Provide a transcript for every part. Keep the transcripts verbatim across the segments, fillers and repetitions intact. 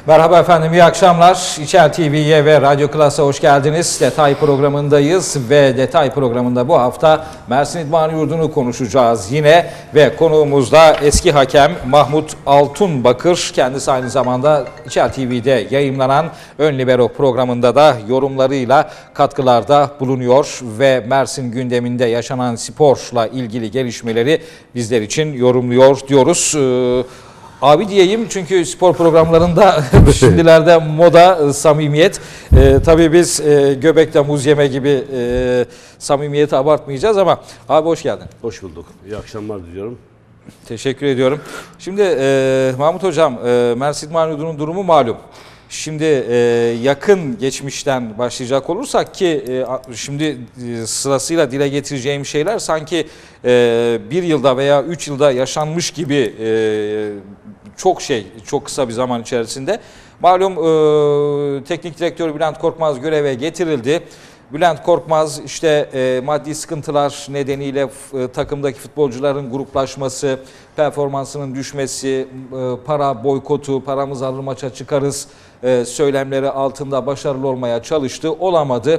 Merhaba efendim, iyi akşamlar. İçel T V'ye ve Radyo Klas'a hoş geldiniz. Detay programındayız ve Detay programında bu hafta Mersin İdman Yurdu'nu konuşacağız yine. Ve konuğumuz da eski hakem Mahmut Altunbakır. Kendisi aynı zamanda İçel T V'de yayınlanan Ön Libero programında da yorumlarıyla katkılarda bulunuyor. Ve Mersin gündeminde yaşanan sporla ilgili gelişmeleri bizler için yorumluyor diyoruz. Ee, Abi diyeyim çünkü spor programlarında şimdilerde moda samimiyet. Ee, tabii biz e, göbekte muz yeme gibi e, samimiyeti abartmayacağız ama abi hoş geldin. Hoş bulduk. İyi akşamlar diliyorum. Teşekkür ediyorum. Şimdi e, Mahmut Hocam, e, Mersin İdman Yurdu'nun durumu malum. Şimdi e, yakın geçmişten başlayacak olursak ki e, şimdi e, sırasıyla dile getireceğim şeyler sanki e, bir yılda veya üç yılda yaşanmış gibi e, çok şey, çok kısa bir zaman içerisinde. Malum e, teknik direktör Bülent Korkmaz göreve getirildi. Bülent Korkmaz işte e, maddi sıkıntılar nedeniyle e, takımdaki futbolcuların gruplaşması, performansının düşmesi, e, para boykotu, paramızı alır maça çıkarız e, söylemleri altında başarılı olmaya çalıştı. Olamadı.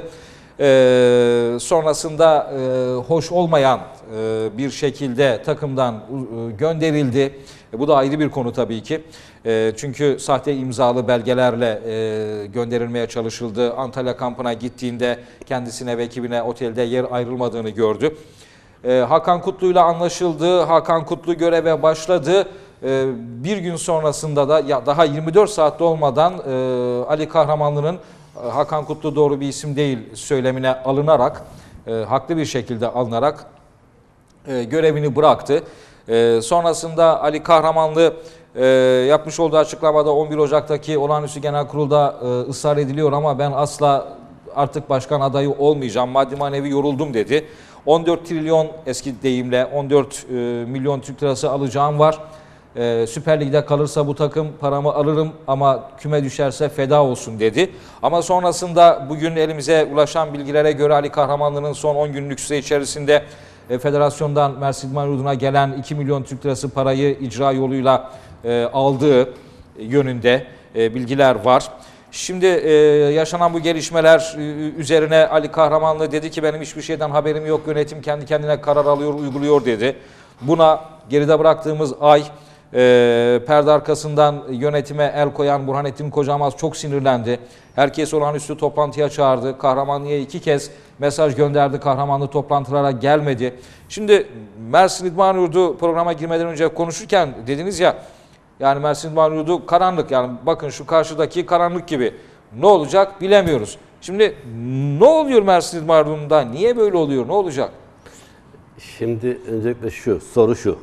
E, sonrasında e, hoş olmayan e, bir şekilde takımdan e, gönderildi. E, bu da ayrı bir konu tabii ki. E, çünkü sahte imzalı belgelerle e, gönderilmeye çalışıldı. Antalya kampına gittiğinde kendisine ve ekibine otelde yer ayrılmadığını gördü. E, Hakan Kutlu'yla anlaşıldı. Hakan Kutlu göreve başladı. E, bir gün sonrasında da ya daha yirmi dört saatte olmadan e, Ali Kahramanlı'nın e, Hakan Kutlu doğru bir isim değil söylemine alınarak, e, haklı bir şekilde alınarak e, görevini bıraktı. E, sonrasında Ali Kahramanlı e, yapmış olduğu açıklamada on bir Ocak'taki olağanüstü genel kurulda e, ısrar ediliyor ama ben asla artık başkan adayı olmayacağım, maddi manevi yoruldum dedi. on dört trilyon eski deyimle on dört e, milyon Türk lirası alacağım var. E, Süper Lig'de kalırsa bu takım paramı alırım ama küme düşerse feda olsun dedi. Ama sonrasında bugün elimize ulaşan bilgilere göre Ali Kahramanlı'nın son on günlük süre içerisinde e, federasyondan Mersin İdman Yurdu'na gelen iki milyon Türk lirası parayı icra yoluyla e, aldığı yönünde e, bilgiler var. Şimdi e, yaşanan bu gelişmeler üzerine Ali Kahramanlı dedi ki benim hiçbir şeyden haberim yok, yönetim kendi kendine karar alıyor, uyguluyor dedi. Buna geride bıraktığımız ay e, perde arkasından yönetime el koyan Burhanettin Kocamaz çok sinirlendi. Herkes olağanüstü toplantıya çağırdı. Kahramanlı'ya iki kez mesaj gönderdi. Kahramanlı toplantılara gelmedi. Şimdi Mersin İdman Yurdu programa girmeden önce konuşurken dediniz ya, yani Mersin İdman Yurdu karanlık, yani bakın şu karşıdaki karanlık gibi. Ne olacak bilemiyoruz. Şimdi ne oluyor Mersin İdman Yurdu'nda? Niye böyle oluyor? Ne olacak? Şimdi öncelikle şu, soru şu.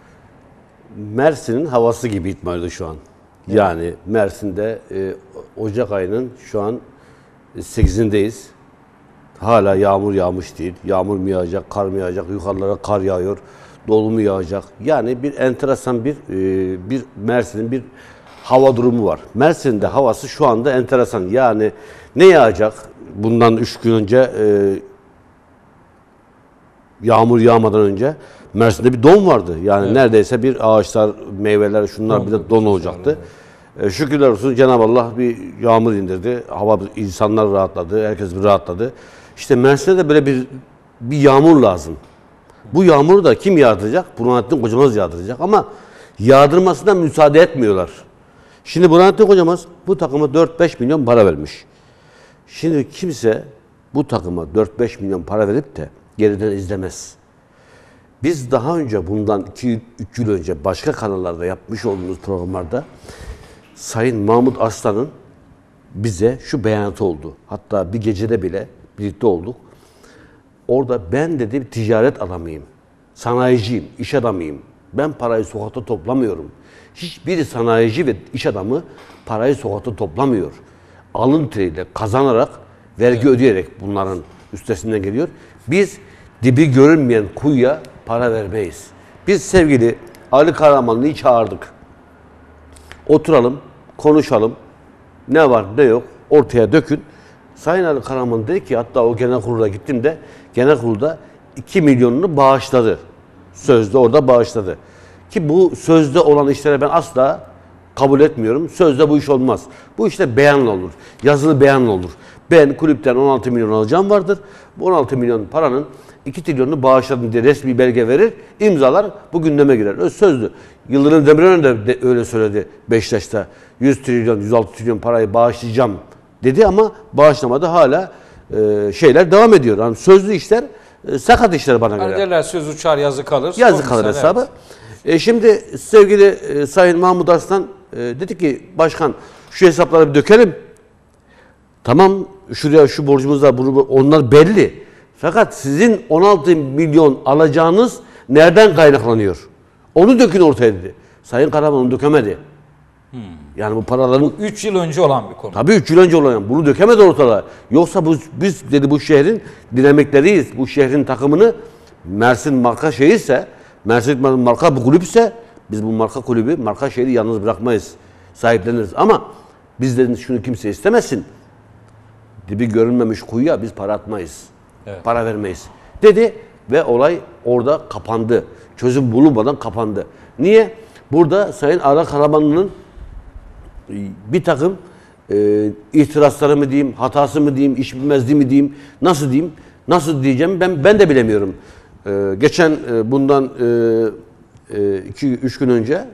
Mersin'in havası gibi İdman Yurdu şu an. Evet. Yani Mersin'de e, Ocak ayının şu an sekizindeyiz. Hala yağmur yağmış değil. Yağmur mu yağacak, kar mı yağacak, yukarılara kar yağıyor. Dolu mu yağacak? Yani bir enteresan bir e, bir Mersin'in bir hava durumu var. Mersin'de havası şu anda enteresan. Yani ne yağacak? Bundan üç gün önce e, yağmur yağmadan önce Mersin'de bir don vardı. Yani evet. Neredeyse bir ağaçlar, meyveler, şunlar don, bir de don olacaktı. E, şükürler olsun Cenab-ı Allah bir yağmur indirdi. Hava, insanlar rahatladı, herkes bir rahatladı. İşte Mersin'de de böyle bir bir yağmur lazım. Bu yağmuru da kim yağdıracak? Burhanettin Kocamaz yağdıracak ama yağdırmasına müsaade etmiyorlar. Şimdi Burhanettin Kocamaz bu takıma dört beş milyon para vermiş. Şimdi kimse bu takıma dört beş milyon para verip de geriden izlemez. Biz daha önce bundan iki üç yıl önce başka kanallarda yapmış olduğumuz programlarda Sayın Mahmut Arslan'ın bize şu beyanatı oldu. Hatta bir gecede bile birlikte olduk. Orada ben dedi bir ticaret adamıyım, sanayiciyim, iş adamıyım. Ben parayı sokakta toplamıyorum. Hiçbir sanayici ve iş adamı parayı sokakta toplamıyor. Alın teriyle kazanarak, vergi ödeyerek bunların üstesinden geliyor. Biz dibi görünmeyen kuyuya para vermeyiz. Biz sevgili Ali Kahramanlı'yı çağırdık. Oturalım, konuşalım. Ne var ne yok ortaya dökün. Sayın Ali Karaman dedi ki, hatta o genel kurula gittim de genel kurulda iki milyonunu bağışladı. Sözde orada bağışladı. Ki bu sözde olan işlere ben asla kabul etmiyorum. Sözde bu iş olmaz. Bu işte beyanla olur. Yazılı beyanla olur. Ben kulüpten on altı milyon alacağım vardır. Bu on altı milyon paranın iki trilyonunu bağışladım diye resmi belge verir. İmzalar, bu gündeme girer. Öz sözlü. Yıldırım Demirören de, de öyle söyledi Beşiktaş'ta. yüz trilyon, yüz altı trilyon parayı bağışlayacağım dedi ama bağışlamadı. Hala e, şeyler devam ediyor. Yani sözlü işler e, sakat işler bana Hani göre. derler söz uçar yazı kalır. Yazı O kalır misal, hesabı. evet. E şimdi sevgili e, Sayın Mahmut Arslan e, dedi ki başkan şu hesapları bir dökelim. Tamam, şuraya şu borcumuz var, bunu, onlar belli. Fakat sizin on altı milyon alacağınız nereden kaynaklanıyor? Onu dökün ortaya dedi. Sayın Karaman onu dökemedi. Hmm. Yani bu paraların... üç yıl önce olan bir konu. Tabii üç yıl önce olan. Bunu dökemedi ortalığa. Yoksa bu, biz dedi bu şehrin dinamikleriyiz. Bu şehrin takımını Mersin marka şehirse, Mersin marka bir kulüpse biz bu marka kulübü, marka şehri yalnız bırakmayız. Sahipleniriz. Ama biz dedik şunu kimse istemesin. Dibi görünmemiş kuyuya biz para atmayız. Evet. Para vermeyiz. Dedi ve olay orada kapandı. Çözüm bulunmadan kapandı. Niye? Burada Sayın Ara Karamanlı'nın bir takım e, ihtirasları mı diyeyim, hatası mı diyeyim, iş bilmezliği mi diyeyim, nasıl diyeyim, nasıl diyeceğim ben ben de bilemiyorum. E, geçen e, bundan iki üç e, gün önce e,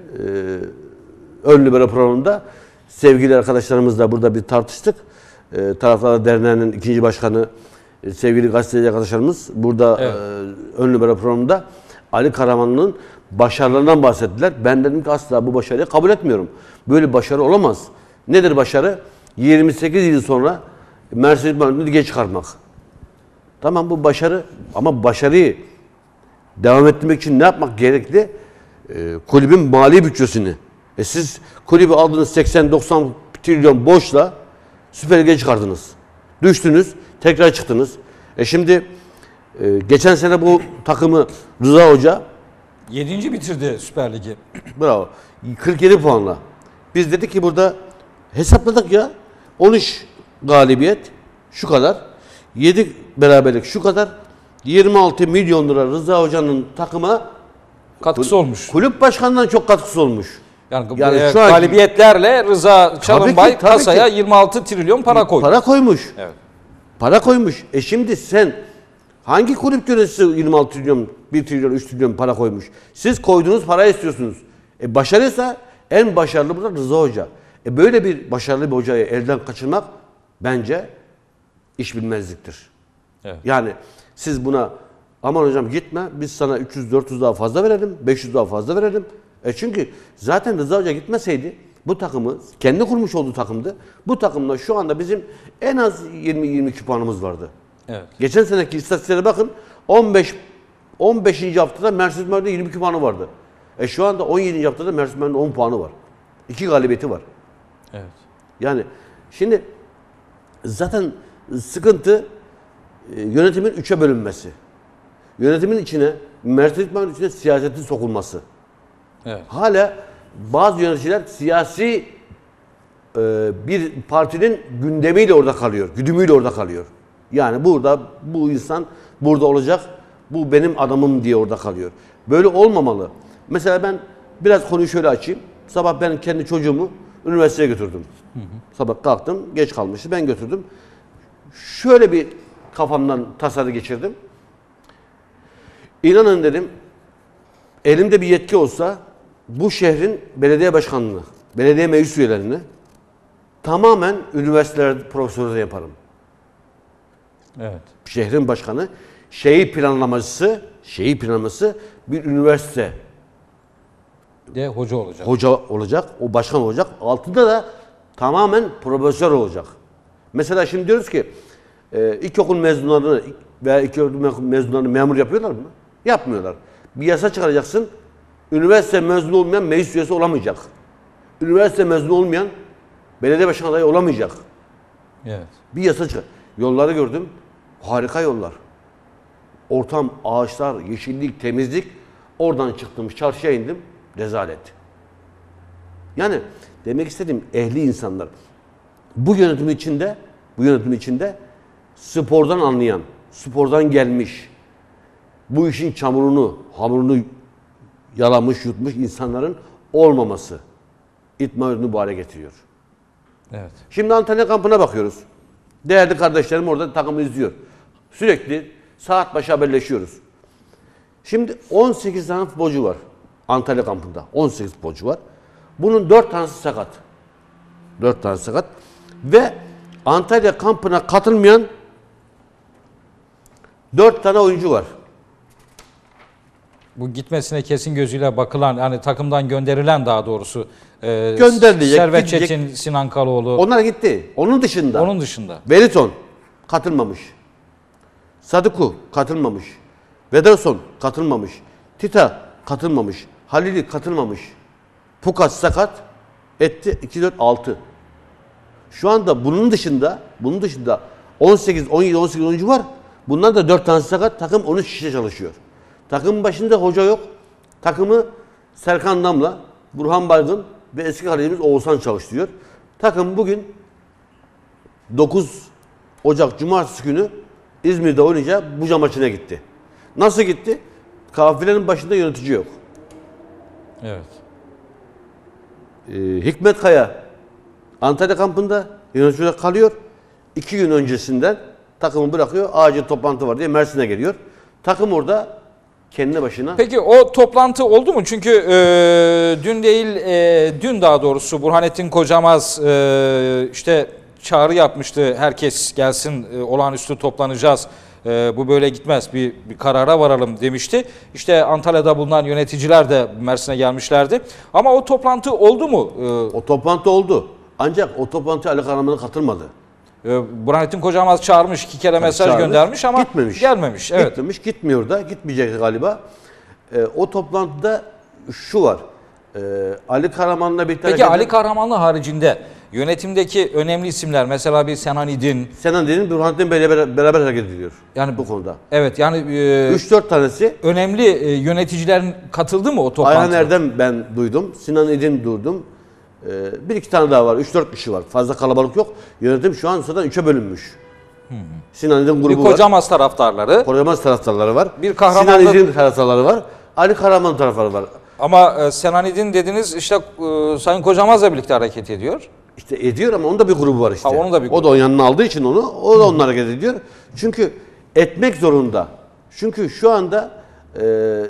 Ön Libero programında sevgili arkadaşlarımızla burada bir tartıştık. E, Taraftar Derneği'nin ikinci başkanı, e, sevgili gazeteci arkadaşlarımız burada evet. e, Ön Libero programında Ali Karamanlı'nın başarılarından bahsettiler. Ben dedim ki asla bu başarıyı kabul etmiyorum. Böyle bir başarı olamaz. Nedir başarı? yirmi sekiz yıl sonra Mersin İdmanı'nı lige çıkarmak. Tamam, bu başarı ama başarıyı devam ettirmek için ne yapmak gerekli? Ee, kulübün mali bütçesini. E siz kulübü aldınız seksen doksan trilyon borçla Süper Lig'e çıkardınız. Düştünüz, tekrar çıktınız. E şimdi e, geçen sene bu takımı Rıza Hoca yedinci bitirdi Süper Lig'i. Bravo. kırk yedi puanla. Biz dedik ki burada hesapladık ya. on üç galibiyet şu kadar. yedi beraberlik şu kadar. yirmi altı milyon lira Rıza Hoca'nın takıma katkısı olmuş. Kulüp başkanından çok katkısı olmuş. Yani, yani e, şu an galibiyetlerle Rıza Çalınbay tabii ki, tabii kasaya ki. yirmi altı trilyon para koymuş. Para koymuş. Evet. Para koymuş. E şimdi sen hangi kulüp yöneticisi yirmi altı trilyon, bir trilyon, üç trilyon para koymuş? Siz koyduğunuz parayı istiyorsunuz. E başarıysa en başarılı burada Rıza Hoca. E böyle bir başarılı bir hocayı elden kaçırmak bence iş bilmezliktir. Evet. Yani siz buna aman hocam gitme, biz sana üç yüz dört yüz daha fazla verelim, beş yüz daha fazla verelim. E çünkü zaten Rıza Hoca gitmeseydi bu takımı, kendi kurmuş olduğu takımdı. Bu takımda şu anda bizim en az yirmi yirmi iki puanımız vardı. Evet. Geçen seneki istatistiklere bakın, on beş on beşinci haftada Mersin İdmanı'nda yirmi iki puanı vardı. E şu anda on yedinci haftada Mersin İdmanı'nda on puanı var. iki galibiyeti var. Evet. Yani şimdi zaten sıkıntı e, yönetimin üçe bölünmesi. Yönetimin içine, Mersin İdmanı'nın içine siyasetin sokulması. Evet. Hala bazı yöneticiler siyasi e, bir partinin gündemiyle orada kalıyor, güdümüyle orada kalıyor. Yani burada bu insan burada olacak, bu benim adamım diye orada kalıyor. Böyle olmamalı. Mesela ben biraz konuyu şöyle açayım. Sabah ben kendi çocuğumu üniversiteye götürdüm. Hı hı. Sabah kalktım, geç kalmıştı, ben götürdüm. Şöyle bir kafamdan tasarı geçirdim. İnanın dedim, elimde bir yetki olsa bu şehrin belediye başkanlığını, belediye meclis üyelerini tamamen üniversiteler profesörü yaparım. Evet. Şehrin başkanı, şehir planlaması, şehir planlaması bir üniversite de hoca olacak. Hoca olacak, o başkan olacak. Altında da tamamen profesör olacak. Mesela şimdi diyoruz ki e, ilkokul mezunlarını veya ilkokul mezunlarını memur yapıyorlar mı? Yapmıyorlar. Bir yasa çıkaracaksın. Üniversite mezunu olmayan meclis üyesi olamayacak. Üniversite mezunu olmayan belediye başkan adayı olamayacak. Evet. Bir yasa çıkar. Yolları gördüm. Harika yollar. Ortam, ağaçlar, yeşillik, temizlik. Oradan çıktım, çarşıya indim. Rezalet. Yani demek istediğim ehli insanlar. Bu yönetim içinde, bu yönetim içinde spordan anlayan, spordan gelmiş, bu işin çamurunu, hamurunu yalamış, yutmuş insanların olmaması. İtman Yurdu'nu bu hale getiriyor. Evet. Şimdi Antalya kampına bakıyoruz. Değerli kardeşlerim orada takımı izliyor. Sürekli saat başı haberleşiyoruz. Şimdi on sekiz tane futbolcu var Antalya kampında. on sekiz futbolcu var. Bunun dört tanesi sakat. dört tanesi sakat. Ve Antalya kampına katılmayan dört tane oyuncu var. Bu gitmesine kesin gözüyle bakılan, yani takımdan gönderilen daha doğrusu e, Gönderilecek, Servet gidecek. Çetin, Sinan Kaloğlu. Onlar gitti. Onun dışında. Onun dışında. Veliton katılmamış. Sadıku katılmamış. Vederson katılmamış. Tita katılmamış. Halili katılmamış. Pukas sakat. Etti iki dört altı. Şu anda bunun dışında bunun dışında on sekiz on yedi on sekiz oyuncu var. Bunlar da dört tanesi sakat. Takım on üç kişi çalışıyor. Takımın başında hoca yok. Takımı Serkan Damla, Burhan Baygın ve eski kalecimiz Oğuzhan çalıştırıyor. Takım bugün dokuz Ocak Cumartesi günü İzmir'de oynayacağı Buca maçına gitti. Nasıl gitti? Kafilenin başında yönetici yok. Evet. Ee, Hikmet Kaya Antalya kampında yönetici olarak kalıyor. İki gün öncesinden takımı bırakıyor. Acil toplantı var diye Mersin'e geliyor. Takım orada kendi başına. Peki o toplantı oldu mu? Çünkü e, dün değil, e, dün daha doğrusu Burhanettin Kocamaz e, işte çağrı yapmıştı. Herkes gelsin, e, olağanüstü toplanacağız. E, bu böyle gitmez. Bir, bir karara varalım demişti. İşte Antalya'da bulunan yöneticiler de Mersin'e gelmişlerdi. Ama o toplantı oldu mu? E, O toplantı oldu. Ancak o toplantıya Ali Karaman'a katılmadı. e, Burhanettin Kocamaz çağırmış, iki kere mesaj Çağırmış, göndermiş ama gitmemiş. gelmemiş. Evet. Gitmemiş, gitmiyor da, gitmeyecek galiba. Ee, o toplantıda şu var. Ee, Ali Karaman'la bir Peki Ali Kahramanlı haricinde yönetimdeki önemli isimler, mesela bir Senan İdin. Senan Din'in Burhanettin Bey'le beraber, beraber hareket ediyor. Yani bu konuda. Evet, yani e, üç dört tanesi. önemli e, yöneticilerin katıldı mı o toplantıya? Ayhan Erdem ben duydum. Sinan İdin duydum. Ee, bir iki tane daha var. üç dört kişi var. Fazla kalabalık yok. Yönetim şu an zaten üçe bölünmüş. Hı hı. Sinan İdin grubu bir var. Kocamaz taraftarları. Kocamaz taraftarları var. Bir Kahramanlı- Sinan İdin taraftarları var. Ali Karaman taraftarları var. Ama e, Senan İdin dediniz işte e, Sayın Kocamaz'la birlikte hareket ediyor. İşte ediyor ama onun da bir grubu var işte. Ha, onun da bir O grubu. da onun yanına aldığı için onu, o da onlara hareket ediyor. Çünkü etmek zorunda. Çünkü şu anda e,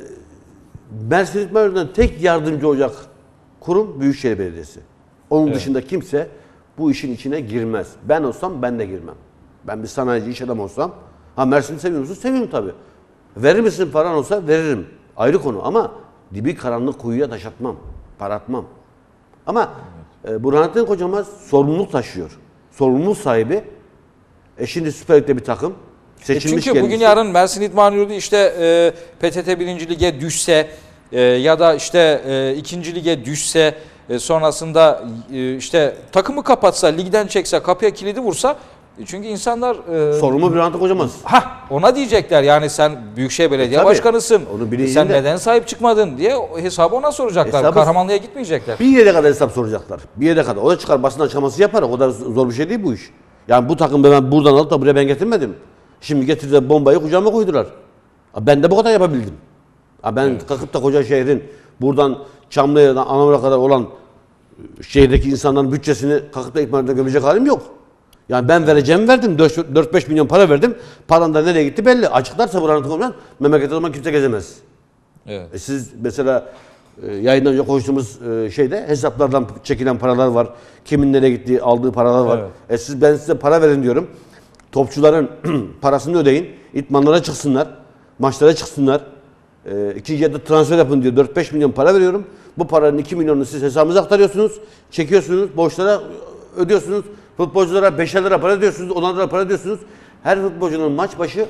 Mersin İtman Yurdu'ndan tek yardımcı olacak kurum Büyükşehir Belediyesi. Onun Evet. dışında kimse bu işin içine girmez. Ben olsam ben de girmem. Ben bir sanayici iş adamı olsam, ha Mersin'i seviyor musun? Seviyorum tabii. Verir misin paran olsa veririm. Ayrı konu ama dibi karanlık kuyuya taş atmam, para atmam. Ama e, Burhanettin Kocamaz sorumluluk taşıyor. Sorumluluk sahibi. E şimdi Süper Lig'de bir takım. E Seçilmiş çünkü bugün kendisi. yarın Mersin İdman Yurdu işte e, P T T birinci Lig'e düşse e, ya da işte e, ikinci Lig'e düşse e, sonrasında e, işte takımı kapatsa, ligden çekse, kapıya kilidi vursa, e, çünkü insanlar e, Sorumlu Burhanettin Kocamaz. ha ona diyecekler yani sen Büyükşehir Belediye Tabii. Başkanısın. Onun Sen bilincinde. neden sahip çıkmadın diye o hesabı ona soracaklar. Hesabı- Kahramanlı'ya gitmeyecekler. Bir yere kadar hesap soracaklar. Bir yere kadar. O da çıkar basın açıklaması yapar. O kadar zor bir şey değil bu iş. Yani bu takımı ben buradan alıp da buraya ben getirmedim. Şimdi getirdiler bombayı kucağıma koydular. Ben de bu kadar yapabildim. Ben evet. kalkıp da koca şehrin buradan Çamlı'ya, Anamur'a kadar olan şehirdeki insanların bütçesini kalkıp da İtman'da gömecek halim yok. Yani ben vereceğimi verdim. dört beş milyon para verdim. Paran da nereye gitti belli. Açıklarsa buranın konudan memlekette o zaman kimse gezemez. Evet. E siz mesela e, yayından önce konuştuğumuz e, şeyde hesaplardan çekilen paralar var. Kimin nereye gittiği, aldığı paralar var. Evet. E siz ben size para verin diyorum. Topçuların parasını ödeyin. İtmanlara çıksınlar. Maçlara çıksınlar. E, ikinci yarıda transfer yapın diyor. dört beş milyon para veriyorum. Bu paranın iki milyonunu siz hesabınıza aktarıyorsunuz. Çekiyorsunuz. Borçlara ödüyorsunuz. Futbolculara beşer lira para ödüyorsunuz. onar lira para ödüyorsunuz. Her futbolcunun maç başı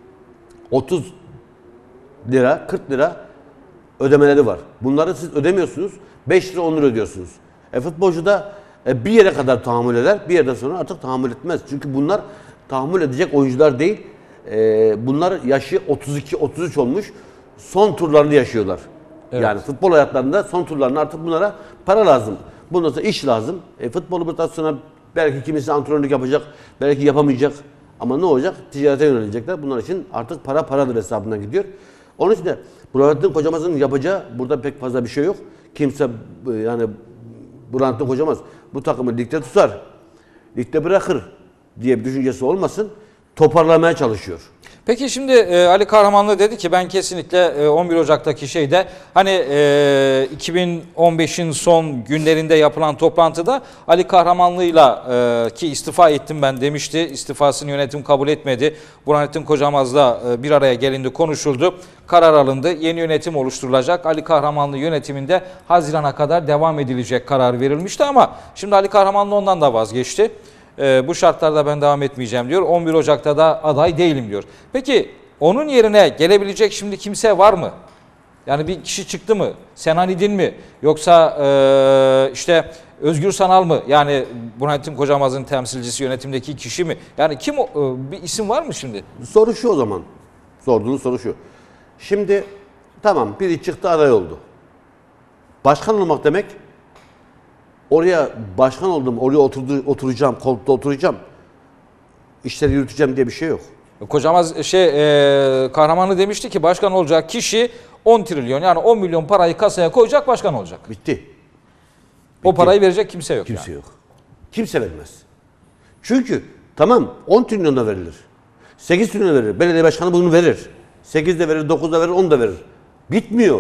otuz lira, kırk lira ödemeleri var. Bunları siz ödemiyorsunuz. beş lira, on lira ödüyorsunuz. E futbolcu da e, bir yere kadar tahammül eder. Bir yerden sonra artık tahammül etmez. Çünkü bunlar tahammül edecek oyuncular değil. E, bunlar yaşı otuz iki otuz üç olmuş. Son turlarını yaşıyorlar. Evet. Yani futbol hayatlarında son turlarında artık bunlara para lazım. Bundan sonra iş lazım. E, futbolu buradan sonra belki kimisi antrenörlük yapacak. Belki yapamayacak. Ama ne olacak? Ticarete yönelecekler. Bunlar için artık para paradır hesabına gidiyor. Onun için de Burhanettin Kocamaz'ın yapacağı burada pek fazla bir şey yok. Kimse yani Burhanettin Kocamaz bu takımı ligde tutar, ligde bırakır diye bir düşüncesi olmasın. Toparlamaya çalışıyor. Peki şimdi e, Ali Kahramanlı dedi ki ben kesinlikle e, on bir Ocak'taki şeyde hani e, iki bin on beşin son günlerinde yapılan toplantıda Ali Kahramanlı'yla e, ki istifa ettim ben demişti. İstifasını yönetim kabul etmedi. Burhanettin Kocamaz'la e, bir araya gelindi, konuşuldu. Karar alındı. Yeni yönetim oluşturulacak. Ali Kahramanlı yönetiminde Haziran'a kadar devam edilecek karar verilmişti ama şimdi Ali Kahramanlı ondan da vazgeçti. Ee, bu şartlarda ben devam etmeyeceğim diyor. on bir Ocak'ta da aday değilim diyor. Peki onun yerine gelebilecek şimdi kimse var mı? Yani bir kişi çıktı mı? Senanidin mi? Yoksa e, işte Özgür Sanal mı? Yani Burhanettin Kocamaz'ın temsilcisi yönetimdeki kişi mi? Yani kim o? E, bir isim var mı şimdi? Soru şu o zaman. Sorduğunuz soru şu. Şimdi tamam biri çıktı aday oldu. Başkan olmak demek oraya başkan oldum, oraya oturdu, oturacağım, koltukta oturacağım, işleri yürüteceğim diye bir şey yok. Kocamaz şey e, Kahramanlı demişti ki başkan olacak kişi on trilyon yani on milyon parayı kasaya koyacak, başkan olacak. Bitti. Bitti. O parayı verecek kimse yok. Kimse yani. yok. Kimse vermez. Çünkü tamam on trilyon da verilir. sekiz trilyon verir. Belediye başkanı bunu verir. sekiz de verir, dokuz da verir, on da verir. Bitmiyor.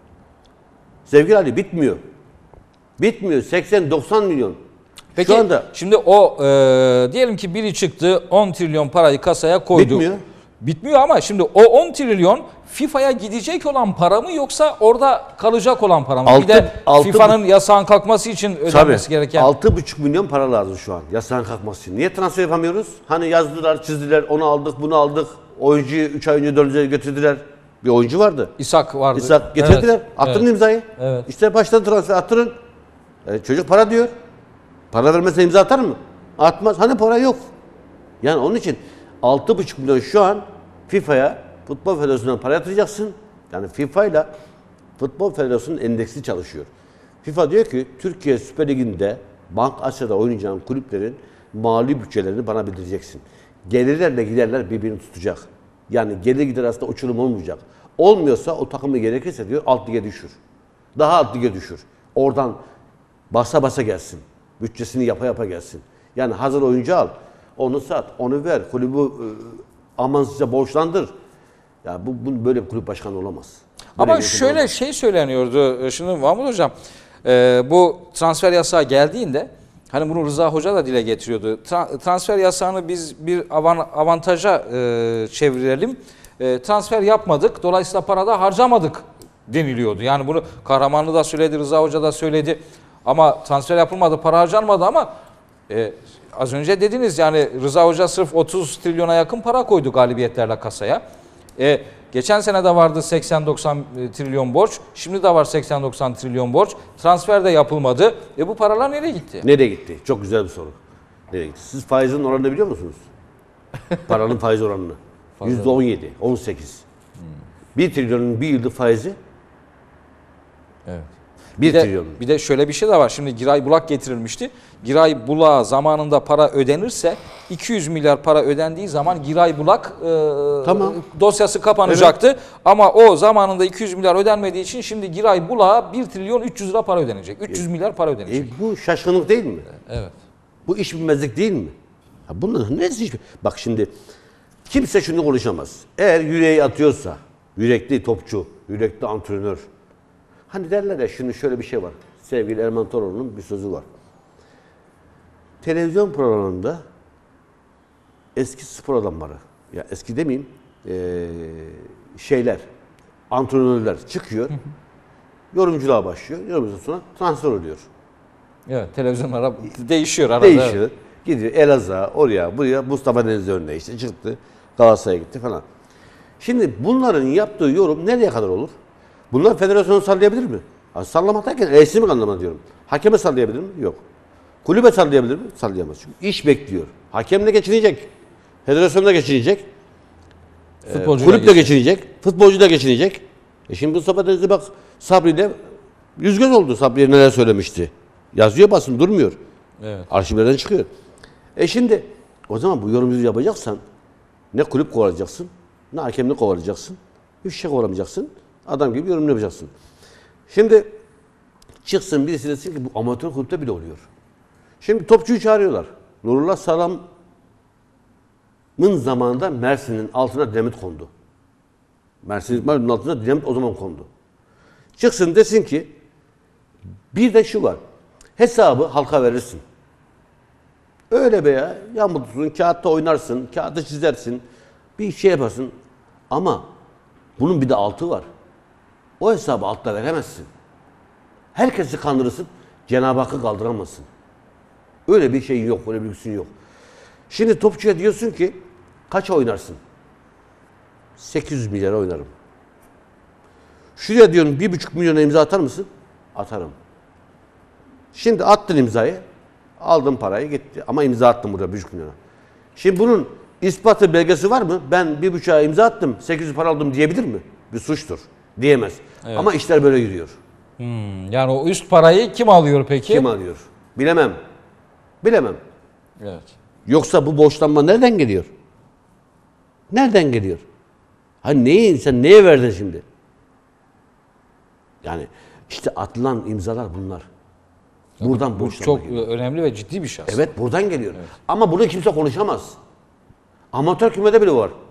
Sevgili Ali bitmiyor. Bitmiyor. seksen doksan milyon. Peki Şu anda şimdi o e, diyelim ki biri çıktı on trilyon parayı kasaya koydu. Bitmiyor. Bitmiyor ama şimdi o on trilyon FIFA'ya gidecek olan para mı yoksa orada kalacak olan para mı? Altı- bir de altı- FIFA'nın yasağın kalkması için ödenmesi tabii, gereken. altı buçuk milyon para lazım şu an yasağın kalkması için. Niye transfer yapamıyoruz? Hani yazdılar, çizdiler, onu aldık, bunu aldık. Oyuncuyu üç ay önce, dört ay götürdüler. Bir oyuncu vardı. İshak vardı. İshak getirdiler. Evet, Attırın evet. imzayı. Evet. İşte baştan transfer attırın. E, çocuk para diyor. Para vermezse imza atar mı? Atmaz. Hani para yok. Yani onun için altı buçuk milyon şu an FIFA'ya, Futbol Federasyonu'na para yatıracaksın. Yani FIFA ile Futbol Federasyonu'nun endeksi çalışıyor. FIFA diyor ki Türkiye Süper Ligi'nde Bank Asya'da oynayacağın kulüplerin mali bütçelerini bana bildireceksin. Gelirlerle giderler birbirini tutacak. Yani gelir gider arasında uçurum olmayacak. Olmuyorsa o takımı gerekirse diyor alt lige düşür. Daha alt lige düşür. Oradan basa basa gelsin. Bütçesini yapa yapa gelsin. Yani hazır oyuncu al. Onu sat, onu ver. Kulübü e, amansızca borçlandır. Ya bu, bu böyle bir kulüp başkanı olamaz. Böyle Ama bir yönetim şöyle olamaz. şey söyleniyordu. Şimdi Mahmut Hocam e, bu transfer yasağı geldiğinde hani bunu Rıza Hoca da dile getiriyordu. Tra- transfer yasağını biz bir avan- avantaja e, çevirelim. E, transfer yapmadık. Dolayısıyla para da harcamadık deniliyordu. Yani bunu Kahramanlı da söyledi, Rıza Hoca da söyledi. Ama transfer yapılmadı, para harcanmadı ama e, az önce dediniz yani Rıza Hoca sırf otuz trilyona yakın para koydu galibiyetlerle kasaya. E, geçen sene de vardı seksen doksan trilyon borç. Şimdi de var seksen doksan trilyon borç. Transfer de yapılmadı. E bu paralar nereye gitti? Nereye gitti? Çok güzel bir soru. Nereye gitti? Siz faizin oranını biliyor musunuz? Paranın faiz oranını. Yüzde on yedi, on sekiz. Bir trilyonun bir yıllık faizi Evet. bir Bir de, trilyon. bir de şöyle bir şey de var. Şimdi Giray Bulak getirilmişti. Giray Bulak'a zamanında para ödenirse iki yüz milyar para ödendiği zaman Giray Bulak e, Tamam. dosyası kapanacaktı. Ama o zamanında iki yüz milyar ödenmediği için şimdi Giray Bulak'a bir trilyon üç yüz lira para ödenecek. üç yüz milyar para ödenecek. E, bu şaşkınlık değil mi? Evet. Bu iş bilmezlik değil mi? Ya bunun ne iş? Bak şimdi kimse şunu konuşamaz. Eğer yüreği atıyorsa, yürekli topçu, yürekli antrenör. Hani derler ya şimdi şöyle bir şey var. Sevgili Erman Toroğlu'nun bir sözü var. Televizyon programında eski spor adamları, ya eski demeyeyim, ee, şeyler, antrenörler çıkıyor. Yorumculuğa başlıyor. Yorumculuktan sonra transfer oluyor. Evet, televizyonlara değişiyor arada. Değişiyor. Gidiyor Elazığ'a, oraya, buraya Mustafa Denizli örneği işte çıktı. Galatasaray'a gitti falan. Şimdi bunların yaptığı yorum nereye kadar olur? Bunlar federasyonu sallayabilir mi? Ha, sallamak derken resmi anlamda diyorum. Hakeme sallayabilir mi? Yok. Kulübe sallayabilir mi? Sallayamaz. Çünkü iş bekliyor. Hakemle geçinecek. Federasyonla geçinecek. Futbolcuyla Kulüple geçinecek. Futbolcu da geçinecek. E şimdi Mustafa Denizli bak Sabri ile yüz göz oldu. Sabri'ye neler söylemişti. Yazıyor basın durmuyor. Evet. Arşivlerden çıkıyor. E şimdi o zaman bu yorumculuğu yapacaksan ne kulüp kovalayacaksın, ne hakemlik kovalayacaksın, hiçbir şey kovalamayacaksın. Adam gibi yorum yapacaksın. Şimdi Çıksın birisi desin ki bu amatör kulüpte bile oluyor. Şimdi topçuyu çağırıyorlar. Nurullah Sağlam'ın zamanında Mersin'in altına dinamit kondu. Mersin'in altına dinamit o zaman kondu. Çıksın desin ki bir de şu var. Hesabı halka verirsin. Öyle be ya. Yağmurlusun, kağıtta oynarsın, kağıtta çizersin. Bir şey yaparsın. Ama bunun bir de altı var. O hesabı altta veremezsin. Herkesi kandırırsın. Cenab-ı Hakk'ı kaldıramazsın. Öyle bir şey yok. Öyle bir lüksün yok. Şimdi topçuya diyorsun ki kaç oynarsın? sekiz yüz milyara oynarım. Şuraya diyorum bir buçuk milyona imza atar mısın? Atarım. Şimdi attın imzayı. Aldın parayı gitti. Ama imza attım burada bir buçuk milyona. Şimdi bunun ispatı belgesi var mı? Ben bir buçuğa imza attım. sekiz yüz para aldım diyebilir mi? Bir suçtur. Diyemez. Evet. Ama işler böyle yürüyor. Hmm, yani o üst parayı kim alıyor peki? Kim alıyor? Bilemem. Bilemem. Evet. Yoksa bu borçlanma nereden geliyor? Nereden geliyor? Hani neyi, sen neye verdin şimdi? Yani işte atılan imzalar bunlar. Buradan bu borçlanma çok geliyor. önemli ve ciddi bir şey aslında. Evet buradan geliyor. Evet. Ama bunu kimse konuşamaz. Amatör kümede bile var.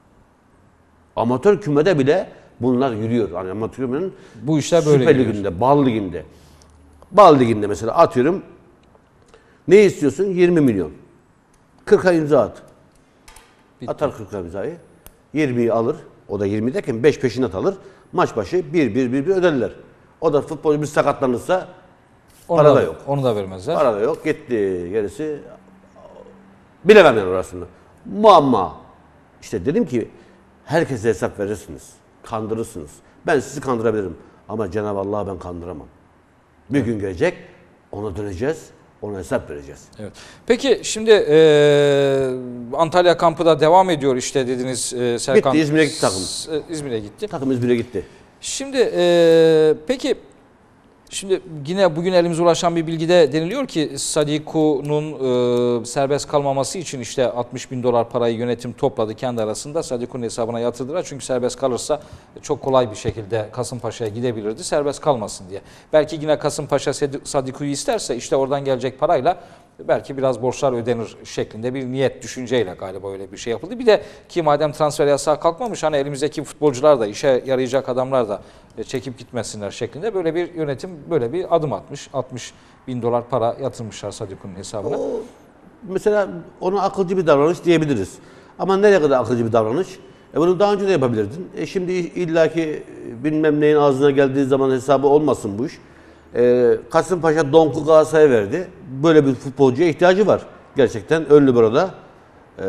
Amatör kümede bile bunlar yürüyor. Yani amatör kümenin bu işler böyle Süper Ligi'nde, Bal Ligi'nde. Bal Ligi'nde mesela atıyorum. Ne istiyorsun? yirmi milyon. kırka imza at. Bitti. Atar kırka imzayı. yirmiyi alır. O da yirmi derken beş peşinat alır. Maç başı bir bir bir bir öderler. O da futbolcu bir sakatlanırsa onu para da, da yok. Onu da vermezler. Para da yok. Gitti. Gerisi bilemem yani orasını. Muamma. İşte dedim ki herkese hesap verirsiniz. Kandırırsınız. Ben sizi kandırabilirim. Ama Cenab-ı Allah'ı ben kandıramam. Bir evet. gün gelecek. Ona döneceğiz. Ona hesap vereceğiz. Evet. Peki şimdi e, Antalya kampı da devam ediyor işte dediniz e, Serkan. Bitti. İzmir'e gitti takım. İzmir'e gitti. Takım İzmir'e gitti. Şimdi e, peki şimdi yine bugün elimize ulaşan bir bilgide deniliyor ki Sadiku'nun e, serbest kalmaması için işte altmış bin dolar parayı yönetim topladı kendi arasında. Sadiku'nun hesabına yatırdılar. Çünkü serbest kalırsa çok kolay bir şekilde Kasımpaşa'ya gidebilirdi. Serbest kalmasın diye. Belki yine Kasımpaşa Sadiku'yu isterse işte oradan gelecek parayla belki biraz borçlar ödenir şeklinde bir niyet düşünceyle galiba öyle bir şey yapıldı. Bir de ki madem transfer yasağı kalkmamış hani elimizdeki futbolcular da işe yarayacak adamlar da çekip gitmesinler şeklinde böyle bir yönetim böyle bir adım atmış. altmış bin dolar para yatırmışlar Sadiku'nun hesabına. O, mesela ona akılcı bir davranış diyebiliriz. Ama nereye kadar akılcı bir davranış? E bunu daha önce de yapabilirdin. E şimdi illaki bilmem neyin ağzına geldiği zaman hesabı olmasın bu iş. Ee, Kasımpaşa Donku Galatasaray'a verdi. Böyle bir futbolcuya ihtiyacı var. Gerçekten ön libero'da e,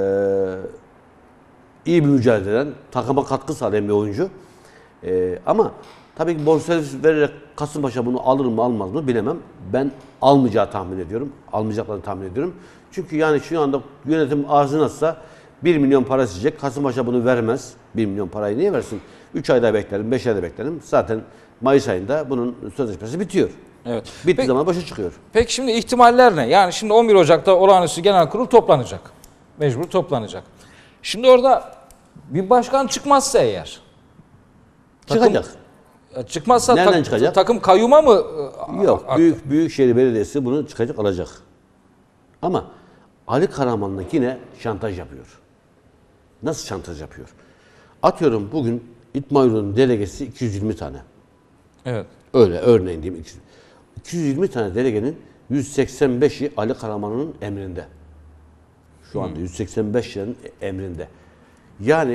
iyi bir mücadele eden, takıma katkı sağlayan bir oyuncu. E, ama tabii ki bonservis vererek Kasımpaşa bunu alır mı almaz mı bilemem. Ben almayacağı tahmin ediyorum. Almayacaklarını tahmin ediyorum. Çünkü yani şu anda yönetim ağzını açsa bir milyon para isteyecek. Kasımpaşa bunu vermez. bir milyon parayı niye versin? üç ayda beklerim, beş ayda beklerim. Zaten Mayıs ayında bunun sözleşmesi bitiyor. Evet. Bittiği peki, zaman başa çıkıyor. Peki şimdi ihtimaller ne? Yani şimdi on bir Ocak'ta olağanüstü genel kurul toplanacak. Mecbur toplanacak. Şimdi orada bir başkan çıkmazsa eğer. Çıkacak. Takım, çıkmazsa nereden tak, çıkacak? Takım kayyuma mı? Yok. Büyük, Büyükşehir Belediyesi bunu çıkacak alacak. Ama Ali Karaman'la yine şantaj yapıyor. Nasıl şantaj yapıyor? Atıyorum bugün İtmayur'un delegesi iki yüz yirmi tane. Evet. Öyle örneğin diyeyim. iki yüz yirmi tane delegenin yüz seksen beşi Ali Karaman'ın emrinde. Şu anda hmm. yüz seksen beşinin emrinde. Yani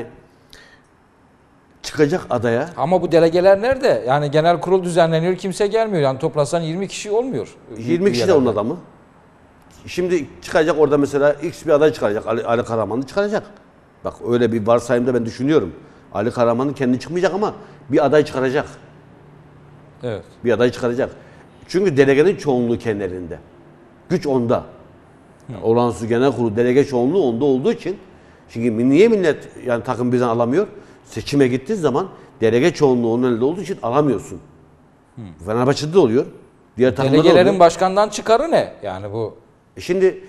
çıkacak adaya. Ama bu delegeler nerede? Yani genel kurul düzenleniyor, kimse gelmiyor. Yani toplasan yirmi kişi olmuyor. yirmi kişi de onun adamı. Şimdi çıkacak orada mesela X bir aday çıkaracak. Ali, Ali Karaman'ı çıkaracak. Bak öyle bir varsayımda ben düşünüyorum. Ali Karaman'ın kendi çıkmayacak ama bir aday çıkaracak. Evet. Bir aday çıkaracak. Çünkü delegenin çoğunluğu kendi elinde. Güç onda. Yani olağanüstü genel kurulu delege çoğunluğu onda olduğu için şimdi niye millet yani takım birden alamıyor? Seçime gittiği zaman delege çoğunluğu onun elinde olduğu için alamıyorsun. Hı. Fenerbahçe'de de oluyor. Diğer delegelerin başkandan çıkarı ne? Yani bu. E şimdi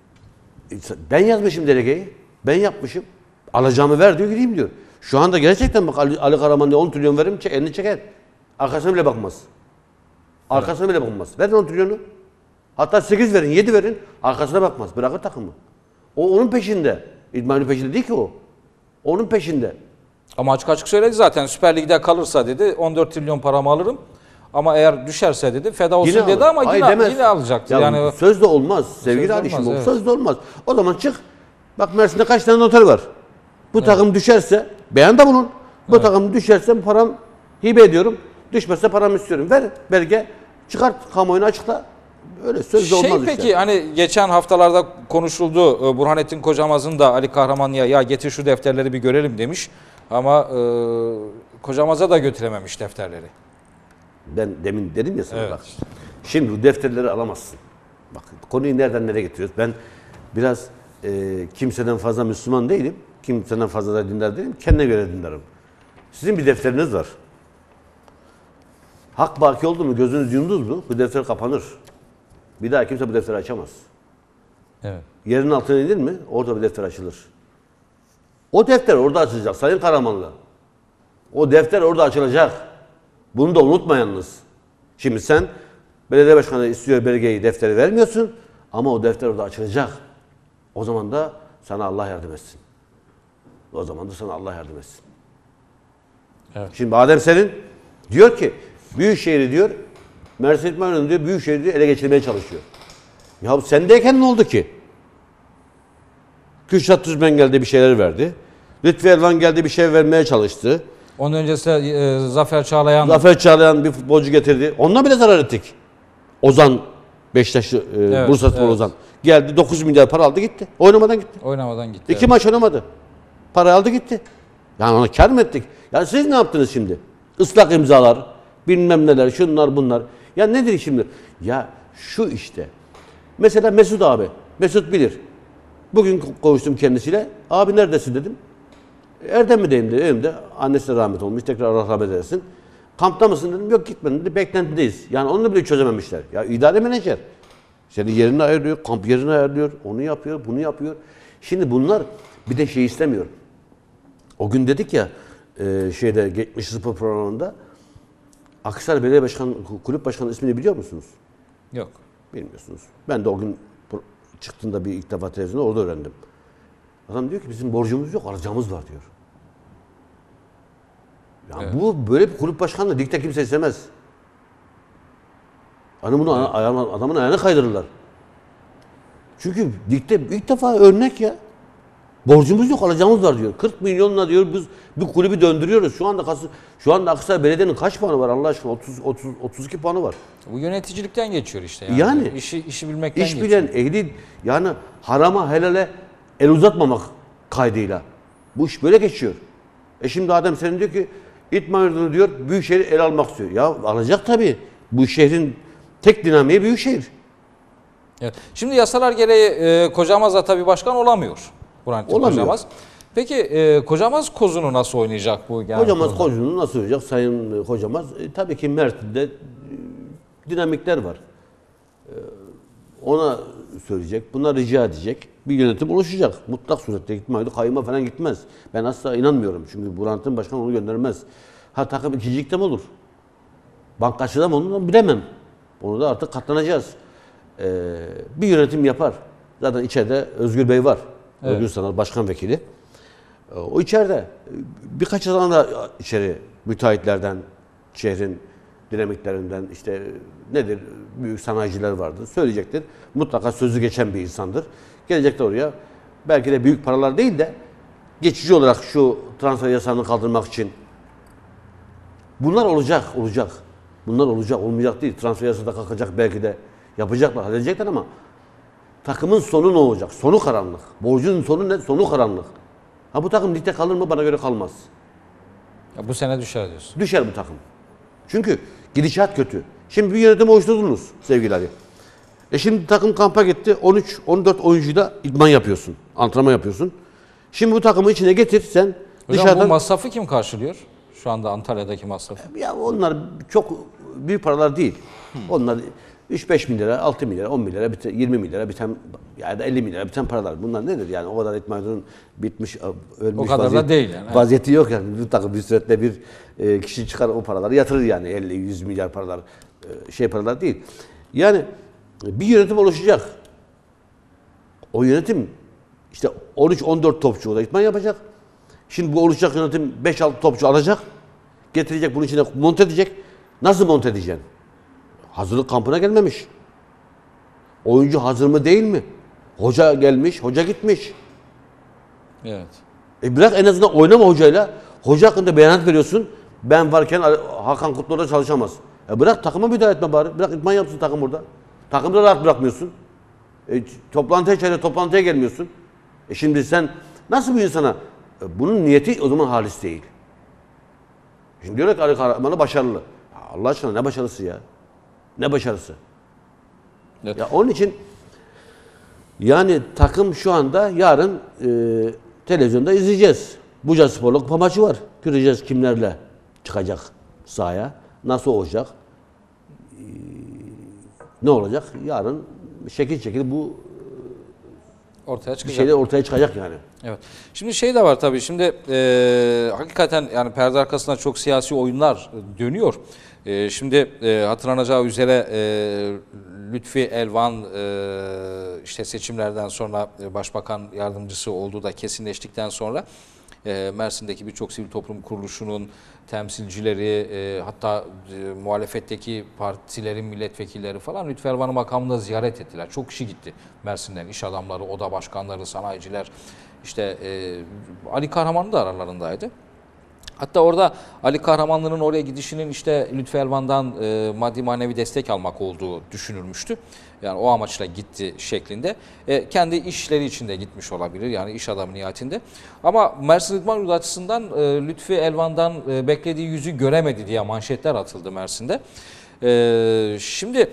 ben yazmışım delegeyi. Ben yapmışım. Alacağımı ver diyor gideyim diyor. Şu anda gerçekten bak Ali, Ali Karaman diye on trilyon verim elini çeker. Arkasına bile bakmaz. Arkasına bile bakmaz. Verin on trilyonu. Hatta sekiz verin, yedi verin. Arkasına bakmaz. Bırakır takımı. O onun peşinde. İdmanın peşinde değil ki o. Onun peşinde. Ama açık açık söyledi zaten, Süper Lig'de kalırsa dedi on dört trilyon paramı alırım. Ama eğer düşerse dedi feda olsun Yine dedi alır. ama Hayır yine, demez. yine alacaktı. Ya Yani söz de olmaz sevgili Söz Ali olmaz, şimdi. evet. Söz de olmaz. O zaman çık. Bak Mersin'de kaç tane noter var. Bu Evet. takım düşerse beyanda bulun. Bu Evet. takım düşerse param hibe ediyorum. Düşmezse paramı istiyorum. Ver belge. Çıkart kamuoyuna açıkla. Öyle söz de şey olmaz peki işte. hani geçen haftalarda konuşuldu, e, Burhanettin Kocamaz'ın da Ali Kahramanlı'ya ya getir şu defterleri bir görelim demiş. Ama e, Kocamaz'a da götürememiş defterleri. Ben demin dedim ya sana Evet. bak. Şimdi bu defterleri alamazsın. Bak konuyu nereden nereye getiriyoruz? Ben biraz e, kimseden fazla Müslüman değilim. Kimseden fazla da dindar değilim. Kendine göre dindarım. Sizin bir defteriniz var. Hak baki oldu mu, gözünüz yumdunuz mu bu defter kapanır. Bir daha kimse bu defteri açamaz. Evet. Yerin altına inir mi? Orada bir defter açılır. O defter orada açılacak Sayın Karamanlı. O defter orada açılacak. Bunu da unutmayınız. Şimdi sen belediye başkanı istiyor belgeyi, defteri vermiyorsun ama o defter orada açılacak. O zaman da sana Allah yardım etsin. O zaman da sana Allah yardım etsin. Evet. Şimdi Adem Senin diyor ki Büyükşehir'i diyor Mersin İtman diyor Büyükşehir'i diyor, ele geçirmeye çalışıyor. Ya sendeyken ne oldu ki? Kürşat Düzmen geldi bir şeyler verdi. Lütfi Elvan geldi bir şey vermeye çalıştı. Onun öncesinde e, Zafer Çağlayan Zafer Çağlayan bir futbolcu getirdi. Onunla bile zarar ettik. Ozan Beşiktaşlı e, Evet, Bursaspor evet. Ozan. Geldi dokuz milyar para aldı gitti. Oynamadan gitti. oynamadan gitti. İki evet. maç oynamadı. Para aldı gitti. Yani ona kar mı ettik? Ya siz ne yaptınız şimdi? Islak imzalar, bilmem neler, şunlar bunlar. Ya nedir şimdi? Ya şu işte. Mesela Mesut abi. Mesut bilir. Bugün konuştum kendisiyle. Abi neredesin dedim. Erdemli'deyim dedi. Evimde. Annesi de rahmet olmuş. Tekrar Allah rahmet eylesin. Kampta mısın dedim. Yok gitmedim dedi. Beklentideyiz. Yani onu bile çözememişler. Ya idare menajer. Senin yerini ayarlıyor. Kamp yerini ayarlıyor. Onu yapıyor. Bunu yapıyor. Şimdi bunlar bir de şey istemiyor. O gün dedik ya e, şeyde Geçmiş Spor programında Akhisar Belediye Başkanı, Kulüp Başkanı ismini biliyor musunuz? Yok. Bilmiyorsunuz. Ben de o gün çıktığında bir ilk defa televizyonda orada öğrendim. Adam diyor ki bizim borcumuz yok, alacağımız var diyor. Ya Evet. bu böyle bir kulüp başkanlığı ligde kimse istemez. Hani bunu evet. ayağına, adamın ayağına kaydırırlar. Çünkü ligde ilk defa örnek ya. Borcumuz yok, alacağımız var diyor. kırk milyonla diyor biz bir kulübü döndürüyoruz. Şu anda şu anda Akhisar Belediye'nin kaç puanı var Allah aşkına? otuz otuz otuz iki puanı var. Bu yöneticilikten geçiyor işte yani. Yani işi işi bilmekten İş geçiyor. bilen, ehli yani harama helale el uzatmamak kaydıyla. Bu iş böyle geçiyor. E şimdi Adem Senin diyor ki İtman Yurdu'nu diyor Büyükşehir'i el almak istiyor. Ya alacak tabii. Bu şehrin tek dinamiği Büyükşehir. Evet. Şimdi yasalar gereği e, Kocamaz da tabii başkan olamıyor. Burhanettin Olamıyor. Kocamaz. Peki e, Kocamaz kozunu nasıl oynayacak bu? Yani Hocamaz Kocu'nu nasıl olacak Sayın Hocamaz? E, tabii ki Mersin'de e, dinamikler var. E, ona söyleyecek, buna rica edecek. Bir yönetim oluşacak. Mutlak surette gitmez. Kayyuma falan gitmez. Ben asla inanmıyorum. Çünkü Burhanettin Başkan onu göndermez. Ha takım ikincilikte mi olur? Bankacıda mı onu bilemem. Onu da artık katlanacağız. Ee, bir yönetim yapar. Zaten içeride Özgür Bey var. Evet. Özgür Sanat Başkan Vekili. Ee, o içeride. Birkaç adam da içeri müteahhitlerden, şehrin dinamiklerinden işte nedir büyük sanayiciler vardır. Söyleyecektir. Mutlaka sözü geçen bir insandır. Gelecekler oraya. Belki de büyük paralar değil de geçici olarak şu transfer yasağını kaldırmak için bunlar olacak, olacak. Bunlar olacak, olmayacak değil. Transfer yasası da kalkacak belki de. Yapacaklar, halledecekler ama takımın sonu ne olacak? Sonu karanlık. Borcun sonu ne? Sonu karanlık. Ha bu takım ligde kalır mı? Bana göre kalmaz. Ya bu sene düşer diyorsun. Düşer bu takım. Çünkü gidişat kötü. Şimdi bir yönetim oluşturdunuz sevgili Ali. E şimdi takım kampa gitti. on üç on dört oyuncuyla idman yapıyorsun. Antrenman yapıyorsun. Şimdi bu takımı içine getir sen Hocam dışarıdan... bu masrafı kim karşılıyor? Şu anda Antalya'daki masrafı. Ya onlar çok büyük paralar değil. Hmm. Onlar üç beş bin lira, altı bin lira, on bin lira, yirmi bin lira biten ya da elli bin lira biten paralar. Bunlar nedir yani? O kadar İtman bitmiş, ölmüş o kadar vaziyet, da değil yani. Vaziyeti yok yani. Bir takım bir süretle bir e, kişi çıkar o paraları yatırır yani elli yüz milyar paralar. e, şey paralar değil. Yani bir yönetim oluşacak. O yönetim işte on üç on dört topçu da idman yapacak. Şimdi bu oluşacak yönetim beş altı topçu alacak. Getirecek, bunun içine monte edecek. Nasıl monte edeceksin? Hazırlık kampına gelmemiş. Oyuncu hazır mı değil mi? Hoca gelmiş, hoca gitmiş. Evet. E bırak en azından oynama hocayla. Hoca hakkında beyanat veriyorsun. Ben varken Hakan Kutlu orada çalışamaz. E bırak takıma müdahale etme bari. Bırak idman yapsın takım burada. Takımı da rahat bırakmıyorsun. E, toplantıya çağırıyor, toplantıya gelmiyorsun. E şimdi sen nasıl bir insana? E, bunun niyeti o zaman halis değil. Şimdi diyorlar ki Ali Kahraman'a başarılı. Allah aşkına ne başarısı ya? Ne başarısı? Evet. Ya onun için yani takım şu anda yarın e, televizyonda izleyeceğiz. Buca Spor'la kupa maçı var. Göreceğiz kimlerle çıkacak sahaya. Nasıl olacak? E, ne olacak? Yarın şekil şekil bu Ortaya bir çıkacak. şeyler ortaya çıkacak yani. Evet. Şimdi şey de var tabii. Şimdi e, hakikaten yani perde arkasında çok siyasi oyunlar dönüyor. E, şimdi e, hatırlanacağı üzere e, Lütfi Elvan e, işte seçimlerden sonra başbakan yardımcısı olduğu da kesinleştikten sonra e, Mersin'deki birçok sivil toplum kuruluşunun temsilcileri e, hatta e, muhalefetteki partilerin milletvekilleri falan Lütfi Elvan'ı makamında ziyaret ettiler. Çok kişi gitti Mersin'den. İş adamları, oda başkanları, sanayiciler. İşte e, Ali Kahraman da aralarındaydı. Hatta orada Ali Kahramanlı'nın oraya gidişinin işte Lütfi Elvan'dan e, maddi manevi destek almak olduğu düşünülmüştü. Yani o amaçla gitti şeklinde. E, kendi işleri için de gitmiş olabilir yani iş adamı niyetinde. Ama Mersin İdman Yurdu açısından e, Lütfi Elvan'dan e, beklediği yüzü göremedi diye manşetler atıldı Mersin'de. E, şimdi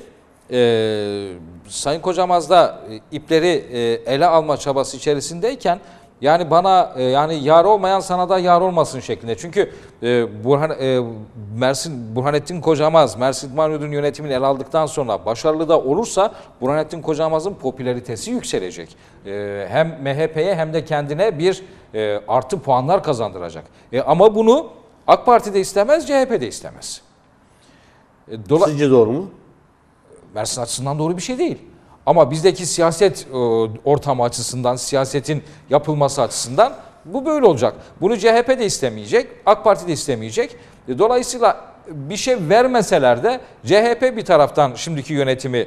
e, Sayın Kocamaz da e, ipleri e, ele alma çabası içerisindeyken yani bana e, yani yar olmayan sana da yar olmasın şeklinde. Çünkü e, Burhan, e, Mersin Burhanettin Kocamaz, Mersin İdman Yurdu'nun yönetimini ele aldıktan sonra başarılı da olursa Burhanettin Kocamaz'ın popülaritesi yükselecek. E, hem M H P'ye hem de kendine bir e, artı puanlar kazandıracak. E, ama bunu AK Parti de istemez, C H P de istemez. E, dola- Sizce doğru mu? Mersin açısından doğru bir şey değil. Ama bizdeki siyaset e, ortamı açısından, siyasetin yapılması açısından bu böyle olacak. Bunu C H P de istemeyecek, AK Parti de istemeyecek. E, dolayısıyla bir şey vermeseler de C H P bir taraftan şimdiki yönetimi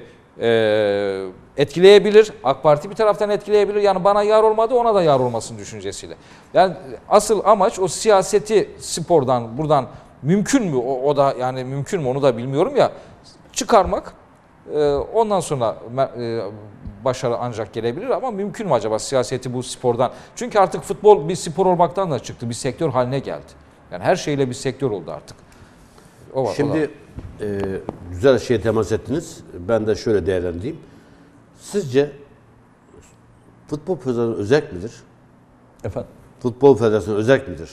e, etkileyebilir, AK Parti bir taraftan etkileyebilir. Yani bana yar olmadı, ona da yar olmasın düşüncesiyle. Yani asıl amaç o siyaseti spordan, buradan mümkün mü? O, o da yani mümkün mü onu da bilmiyorum ya çıkarmak. Ondan sonra başarı ancak gelebilir ama mümkün mü acaba siyaseti bu spordan? Çünkü artık futbol bir spor olmaktan da çıktı, bir sektör haline geldi. Yani her şeyle bir sektör oldu artık. O var, Şimdi o e, güzel şeye temas ettiniz. Ben de şöyle değerlendireyim. Sizce Futbol Federasyonu özerk midir? Efendim? Futbol Federasyonu özerk midir?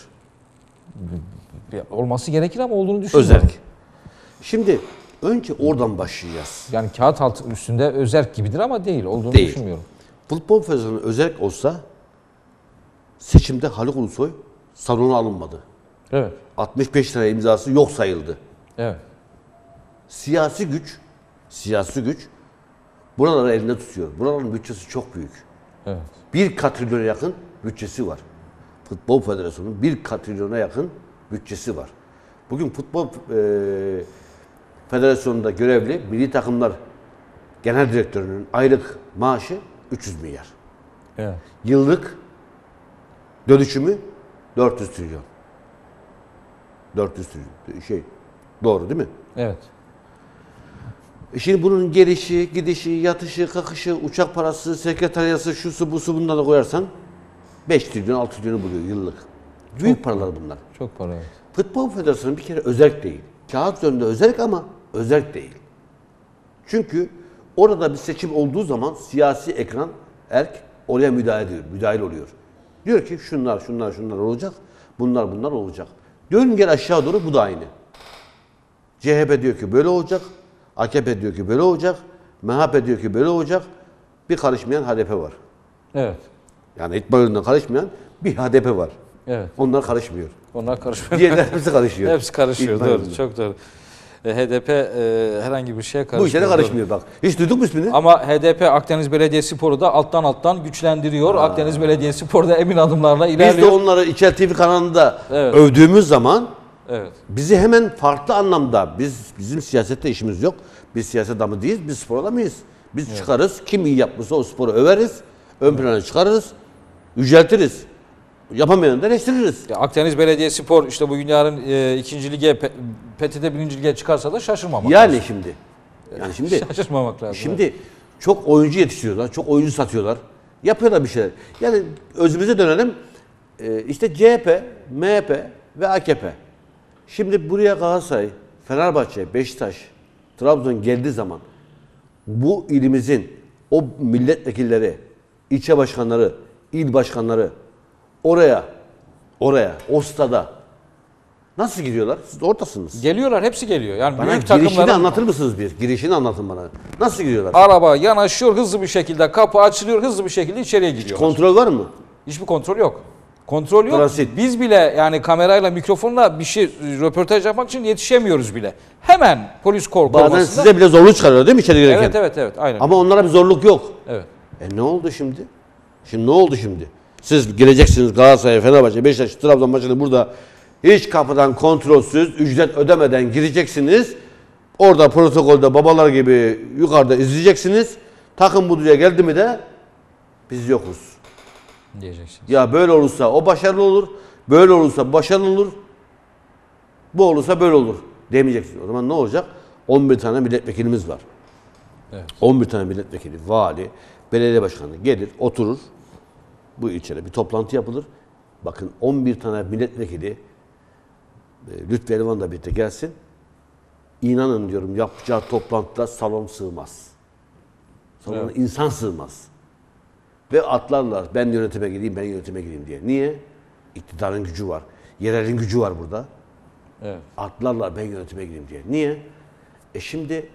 Olması gerekir ama olduğunu düşünmüyorum. Özerk. Şimdi önce oradan başlayacağız. Yani kağıt altı üstünde özerk gibidir ama değil. Olduğunu Değil. düşünmüyorum. Futbol Federasyonu özerk olsa seçimde Haluk Ulusoy salona alınmadı. Evet. altmış beş tane imzası yok sayıldı. Evet. Siyasi güç, siyasi güç buraları elinde tutuyor. Buraların bütçesi çok büyük. Evet. Bir katrilyona yakın bütçesi var. Futbol Federasyonu'nun bir katrilyona yakın bütçesi var. Bugün Futbol e, Federasyonu'nda görevli milli takımlar genel direktörünün aylık maaşı üç yüz milyar. Evet. Yıllık dönüşümü dört yüz trilyon. dört yüz trilyon şey doğru değil mi? Evet. E Şimdi bunun gelişi, gidişi, yatışı, kalkışı, uçak parası, sekreteriyası, şusu, busu bunları da koyarsan beş trilyon, altı trilyonu buluyor yıllık. Büyük Çok paralar bunlar. Çok para evet. Futbol Federasyonu bir kere özerk değil. Kağıt üzerinde özerk ama özerk değil. Çünkü orada bir seçim olduğu zaman siyasi ekran erk oraya müdahale ediyor, müdahil oluyor. Diyor ki şunlar, şunlar, şunlar olacak, bunlar, bunlar olacak. Dön gel aşağı doğru bu da aynı. C H P diyor ki böyle olacak, A K P diyor ki böyle olacak, M H P diyor ki böyle olacak. Bir karışmayan H D P var. Evet. Yani İtman Yurdu'ndan karışmayan bir H D P var. Evet. Onlar karışmıyor. Onlar karışmıyor. Diğerler hepsi karışıyor. Hepsi karışıyor. İtman Doğru. Yurdu'nda. Çok doğru. E, H D P e, herhangi bir şeye karışmıyor. Bu işlere karışmıyor bak. Hiç duyduk mu ismini? Ama H D P Akdeniz Belediyespor'u da alttan alttan güçlendiriyor. Aa. Akdeniz Belediyespor da emin adımlarla ilerliyor. Biz de onları İçel T V kanalında evet. övdüğümüz zaman evet. bizi hemen farklı anlamda, biz bizim siyasette işimiz yok. Biz siyaset adamı değiliz, biz spor adamıyız. Biz evet. çıkarız, kim iyi yapmışsa o sporu överiz, ön plana evet. çıkarırız, yüceltiriz. Yapamayanı da eleştiririz. Ya Akdeniz Belediyespor işte bugün yarın e, ikinci lige, P T T birinci lige çıkarsa da şaşırmamak yani lazım. Şimdi. Yani şimdi. Şaşırmamak lazım. Şimdi evet. çok oyuncu yetiştiriyorlar, çok oyuncu satıyorlar. Yapıyorlar bir şeyler. Yani özümüze dönelim. Ee, işte C H P, M H P ve A K P. Şimdi buraya Galatasaray, Fenerbahçe, Beşiktaş, Trabzon geldiği zaman bu ilimizin o milletvekilleri, ilçe başkanları, il başkanları oraya, oraya, o stada nasıl giriyorlar? Siz ortasınız. Geliyorlar, hepsi geliyor. Yani bana büyük girişini takımların... anlatır mısınız bir? Girişini anlatın bana. Nasıl giriyorlar? Araba yanaşıyor, hızlı bir şekilde kapı açılıyor, hızlı bir şekilde içeriye giriyorlar. Kontrol var mı? Hiçbir kontrol yok. Kontrol yok. Transit. Biz bile yani kamerayla, mikrofonla bir şey röportaj yapmak için yetişemiyoruz bile. Hemen polis korkumasında. Bazen size bile zorluk çıkarıyor değil mi içeri girerken? Evet, evet, evet. Aynen. Ama onlara bir zorluk yok. Evet. E ne oldu şimdi? Şimdi ne oldu şimdi? Siz geleceksiniz Galatasaray, Fenerbahçe, Beşiktaş, Trabzon maçında burada hiç kapıdan kontrolsüz, ücret ödemeden gireceksiniz. Orada protokolde babalar gibi yukarıda izleyeceksiniz. Takım bu düzeye geldi mi de biz yokuz Diyeceksiniz. Ya böyle olursa o başarılı olur, böyle olursa başarılı olur, bu olursa böyle olur demeyeceksiniz. O zaman ne olacak? on bir tane milletvekilimiz var. Evet. on bir tane milletvekili, vali, belediye başkanı gelir, oturur. Bu ilçede bir toplantı yapılır. Bakın on bir tane milletvekili Lütfü Elvan'la birlikte gelsin. İnanın diyorum yapacağı toplantıda salon sığmaz. Salona evet. insan sığmaz. Ve atlarlar ben yönetime gideyim, ben yönetime gideyim diye. Niye? İktidarın gücü var. Yerelin gücü var burada. Evet. Atlarlar ben yönetime gideyim diye. Niye? E şimdi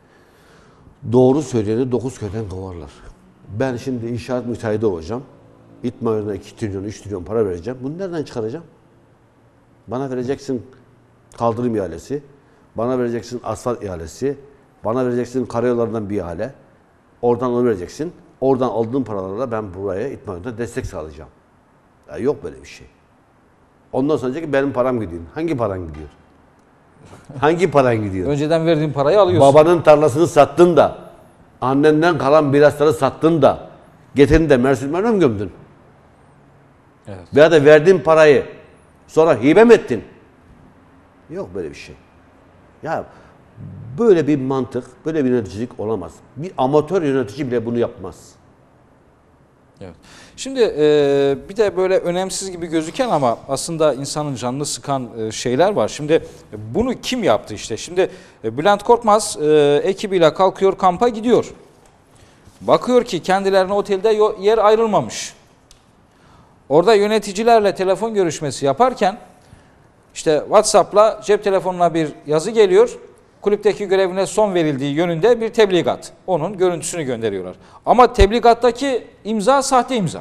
doğru söyleyeni dokuz köyden kovarlar. Ben şimdi inşaat müteahhidi olacağım. İtmayır'ına iki trilyon, üç trilyon para vereceğim. Bunu nereden çıkaracağım? Bana vereceksin kaldırım ihalesi, bana vereceksin asfalt ihalesi, bana vereceksin karayollarından bir ihale. Oradan onu vereceksin. Oradan aldığım paralarla ben buraya İtmayır'da destek sağlayacağım. Ya yok böyle bir şey. Ondan sonra diyecek ki benim param gidiyor. Hangi paran gidiyor? Hangi paran gidiyor? Önceden verdiğin parayı alıyorsun. Babanın tarlasını sattın da, annenden kalan mirasları sattın da, getirin de Mersin Mersin'e mi gömdün? Evet. Veya da verdiğin parayı sonra hibe mi ettin? Yok böyle bir şey. Ya böyle bir mantık, böyle bir yöneticilik olamaz. Bir amatör yönetici bile bunu yapmaz. Evet. Şimdi e, bir de böyle önemsiz gibi gözüken ama aslında insanın canını sıkan e, şeyler var. Şimdi e, bunu kim yaptı işte? Şimdi e, Bülent Korkmaz e, ekibiyle kalkıyor, kampa gidiyor. Bakıyor ki kendilerine otelde yer ayrılmamış. Orada yöneticilerle telefon görüşmesi yaparken işte WhatsApp'la cep telefonuna bir yazı geliyor. Kulüpteki görevine son verildiği yönünde bir tebligat. Onun görüntüsünü gönderiyorlar. Ama tebligattaki imza sahte imza.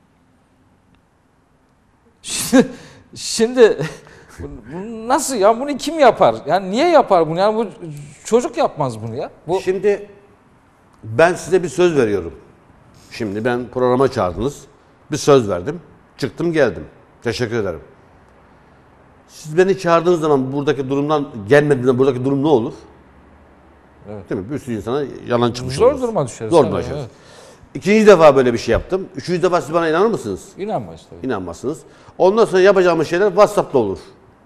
Şimdi, şimdi bu nasıl ya? Bunu kim yapar? Yani niye yapar bunu? Yani bu çocuk yapmaz bunu ya. Bu... Şimdi ben size bir söz veriyorum. Şimdi ben programa çağırdınız. Bir söz verdim. Çıktım geldim. Teşekkür ederim. Siz beni çağırdığınız zaman buradaki durumdan gelmediğinde buradaki durum ne olur? Evet. Değil mi? Bir sürü insana yalan çıkmış olur. Zor duruma düşeriz. Zor duruma düşeriz. Evet. İkinci defa böyle bir şey yaptım. Üçüncü defa siz bana inanır mısınız? İnanmayız tabii. İnanmazsınız. Ondan sonra yapacağımız şeyler WhatsApp'ta olur.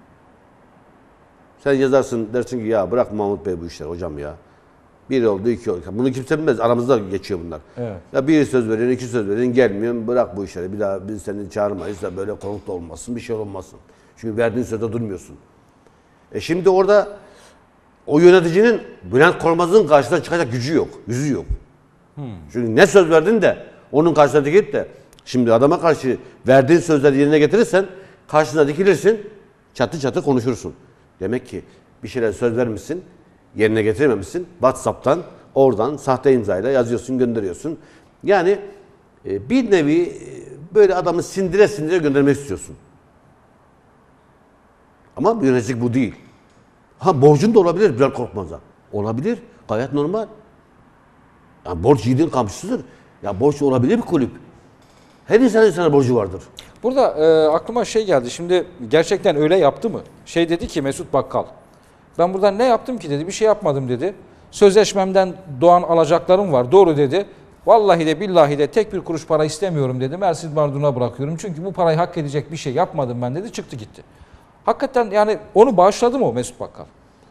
Sen yazarsın dersin ki ya bırak Mahmut Bey bu işleri hocam ya. Bir oldu, iki oldu. Bunu kimse bilmez. Aramızda geçiyor bunlar. Evet. Ya bir söz veriyorsun, iki söz veriyorsun, gelmiyorsun. Bırak bu işleri. Bir daha biz seni çağırmayız da böyle konuk da olmasın, bir şey olmasın. Çünkü verdiğin sözde durmuyorsun. E şimdi orada o yöneticinin Bülent Korkmaz'ın karşısına çıkacak gücü yok, yüzü yok. Hmm. Çünkü ne söz verdin de onun karşısına dikilip de şimdi adama karşı verdiğin sözleri yerine getirirsen karşısına dikilirsin, çatı çatı konuşursun. Demek ki bir şeyler söz vermişsin, yerine getirememişsin. WhatsApp'tan, oradan sahte imzayla yazıyorsun, gönderiyorsun. Yani e, bir nevi e, böyle adamı sindire sindire göndermek istiyorsun. Ama yöneticilik bu değil. Ha borcun da olabilir Bilal Korkmaz'a. Olabilir. Gayet normal. Yani borç yiğidin kamçısıdır. Ya borç olabilir bir kulüp. Her insanın insana borcu vardır. Burada e, aklıma şey geldi. Şimdi gerçekten öyle yaptı mı? Şey dedi ki Mesut Bakkal. Ben burada ne yaptım ki dedi. Bir şey yapmadım dedi. Sözleşmemden doğan alacaklarım var. Doğru dedi. Vallahi de billahi de tek bir kuruş para istemiyorum dedi. Mersin Mardun'a bırakıyorum. Çünkü bu parayı hak edecek bir şey yapmadım ben dedi. Çıktı gitti. Hakikaten yani onu bağışladı mı o Mesut Bakkal?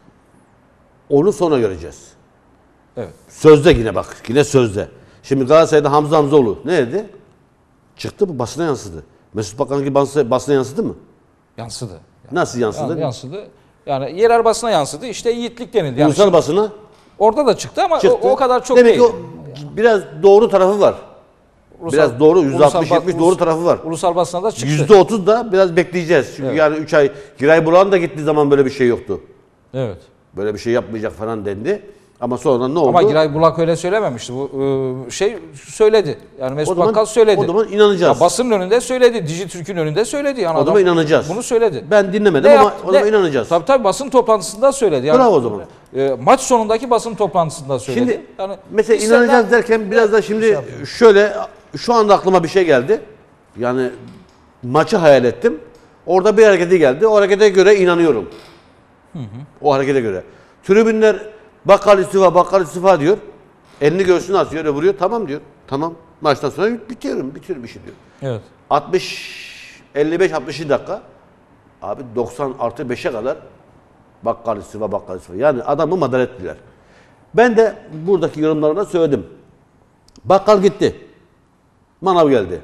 Onu sonra göreceğiz. Evet. Sözde yine bak. Yine sözde. Şimdi Galatasaray'da Hamza Hamzoğlu ne dedi? Çıktı bu basına yansıdı. Mesut Bakkal'ınki basına, basına yansıdı mı? Yansıdı. Yani, Nasıl yansıdı? yani yansıdı. Yani yerel basına yansıdı. İşte yiğitlik denildi. Yani Ulusal basına orada da çıktı ama çıktı. O, o kadar çok Demek değil. ki o biraz doğru tarafı var. Ulusal- Biraz doğru, yüzde altmış ulusal- yetmiş ulus- doğru tarafı var. Ulusal basına da çıktı. yüzde otuz da biraz bekleyeceğiz. Çünkü Evet. yani üç ay Giray Burak'ın da gittiği zaman böyle bir şey yoktu. Evet. Böyle bir şey yapmayacak falan dendi. Ama sonradan ne oldu? Ama Giray Bulak öyle söylememişti. Bu e, şey söyledi. Yani Mesut O zaman- Bakkal söyledi. o zaman inanacağız. Ya basının önünde söyledi. Dijitürk'ün önünde söyledi. Yani O zaman adam inanacağız. Bunu söyledi. Ben dinlemedim Ne ama yap- o zaman ne- inanacağız. Tabii tabii basın toplantısında söyledi. Yani, Bravo o zaman. e, maç sonundaki basın toplantısında söyledi. Şimdi yani mesela istenilen- inanacağız derken biraz da şimdi şöyle şu anda aklıma bir şey geldi. Yani maçı hayal ettim. Orada bir hareketi geldi. O harekete göre inanıyorum. Hı hı. O harekete göre. Tribünler Bakkal istifa, Bakkal istifa diyor. Elini göğsüne atıyor, öyle vuruyor. Tamam diyor. Tamam. Maçtan sonra bitiyorum, bitiyorum işi diyor. Evet. altmış, elli beş altmış dakika. Abi doksan artı beşe kadar Bakkal istifa, Bakkal istifa. Yani adamı madar ettiler. Ben de buradaki yorumlarına söyledim. Bakkal gitti. Manav geldi.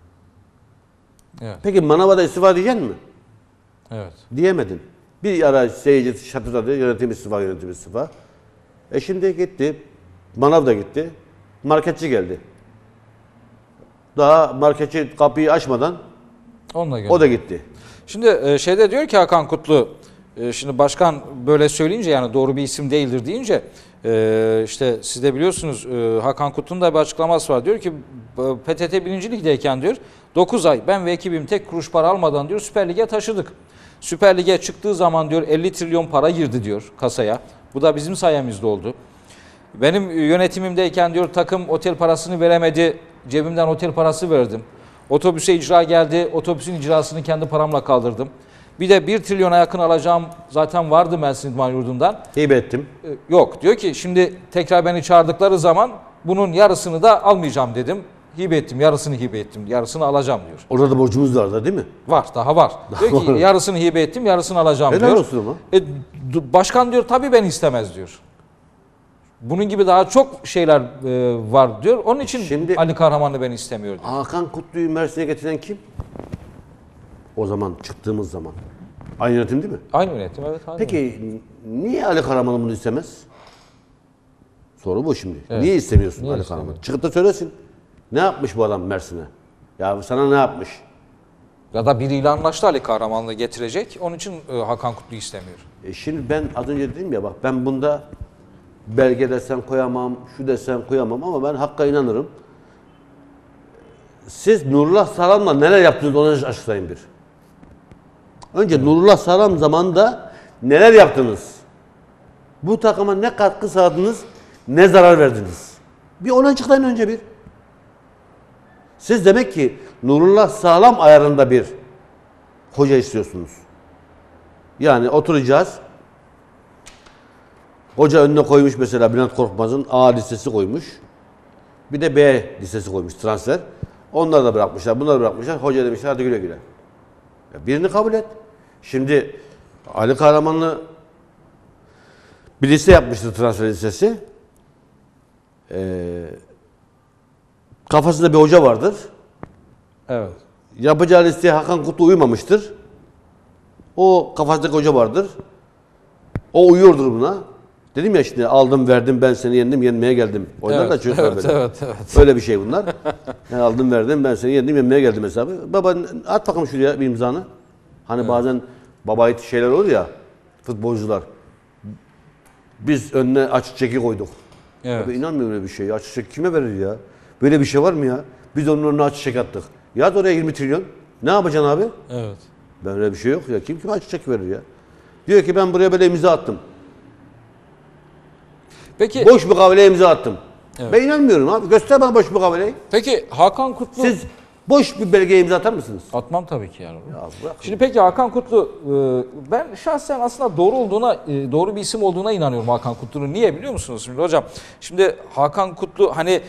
Evet. Peki Manav'a da istifa diyeceksin mi? Evet. Diyemedin. Bir ara seyirci şatırdadı, yönetim istifa, yönetim istifa. E şimdi gitti. Manav da gitti. Marketçi geldi. Daha marketçi kapıyı açmadan Onunla o da gitti. Şimdi e, şeyde diyor ki Hakan Kutlu, e, şimdi başkan böyle söyleyince yani doğru bir isim değildir deyince e, işte siz de biliyorsunuz e, Hakan Kutlu'nun da bir açıklaması var. Diyor ki e, P T T birinci Lig'deyken diyor dokuz ay ben ve ekibim tek kuruş para almadan diyor Süper Lig'e taşıdık. Süper Lig'e çıktığı zaman diyor elli trilyon para girdi diyor kasaya. Bu da bizim sayemizde oldu. Benim yönetimimdeyken diyor takım otel parasını veremedi. Cebimden otel parası verdim. Otobüse icra geldi. Otobüsün icrasını kendi paramla kaldırdım. Bir de bir trilyona yakın alacağım zaten vardı Mersin İdman Yurdu'ndan. Hibe ettim. Ee, Yok diyor ki şimdi tekrar beni çağırdıkları zaman bunun yarısını da almayacağım dedim. Hibe ettim, yarısını hibe ettim, yarısını alacağım diyor. Orada da borcumuz vardı değil mi? Var, daha var. Diyor ki yarısını hibe ettim, yarısını alacağım Helal diyor. olsun ama. E, d- başkan diyor tabii beni istemez diyor. Bunun gibi daha çok şeyler e, var diyor. Onun için Şimdi- Ali Kahramanlı beni istemiyor diyor. Hakan Kutlu'yu Mersin'e getiren kim? O zaman çıktığımız zaman. Aynı yönetim değil mi? Aynı yönetim evet. Aynı yönetim. Peki niye Ali Karaman bunu istemez? Soru bu şimdi. Evet. Niye istemiyorsun Niye Ali istemiyor? Karaman? Çıkıp da söylesin. Ne yapmış bu adam Mersin'e? Ya sana ne yapmış? Ya da biriyle anlaştı Ali Kahramanlı getirecek. Onun için e, Hakan Kutlu istemiyor. E şimdi ben az önce dedim ya bak ben bunda belge desem koyamam, şu desem koyamam ama ben hakka inanırım. Siz Nurullah Sağlam'la neler yaptınız onu açıklayın bir. Önce Nurullah Sağlam zamanında neler yaptınız? Bu takıma ne katkı sağladınız, ne zarar verdiniz? Bir onu açıklayın önce bir. Siz demek ki Nurullah Sağlam ayarında bir hoca istiyorsunuz. Yani oturacağız. Hoca önüne koymuş mesela Bülent Korkmaz'ın A listesi koymuş. Bir de B listesi koymuş transfer. Onları da bırakmışlar, bunları bırakmışlar. Hoca demişler hadi güle güle. Ya birini kabul et. Şimdi Ali Kahramanlı bir liste yapmıştı transfer listesi. Ee, kafasında bir hoca vardır. Evet. Yapacağı listeye Hakan Kutlu uymamıştır. O kafasındaki hoca vardır. O uyuyordur buna. Dedim ya şimdi aldım verdim ben seni yendim yenmeye geldim. Oynar Evet, da çocuklar evet, böyle. evet, evet. Öyle bir şey bunlar. Yani aldım verdim ben seni yendim yenmeye geldim hesabı. Baba at bakalım şuraya bir imzanı. Hani bazen baba ait şeyler olur ya futbolcular. Biz önüne açık çeki koyduk. Evet. Abi inanmıyorum öyle bir şey. Açık çek kime verir ya? Böyle bir şey var mı ya? Biz onun önüne açık çek attık. Yaz oraya yirmi trilyon. Ne yapacaksın abi? Evet. Ben öyle bir şey yok ya. Kim kime açık çek verir ya? Diyor ki ben buraya böyle imza attım. Peki Boş mukaveleye imza attım. Evet. Ben inanmıyorum abi. Göster bana boş mukaveleyi. Peki Hakan Kutlu Siz boş bir belgeye imza atar mısınız? atmam tabii ki yani. Ya bırak. Şimdi peki Hakan Kutlu, e, ben şahsen aslında doğru olduğuna, e, doğru bir isim olduğuna inanıyorum Hakan Kutlu'nun. Niye biliyor musunuz şimdi hocam? Şimdi Hakan Kutlu hani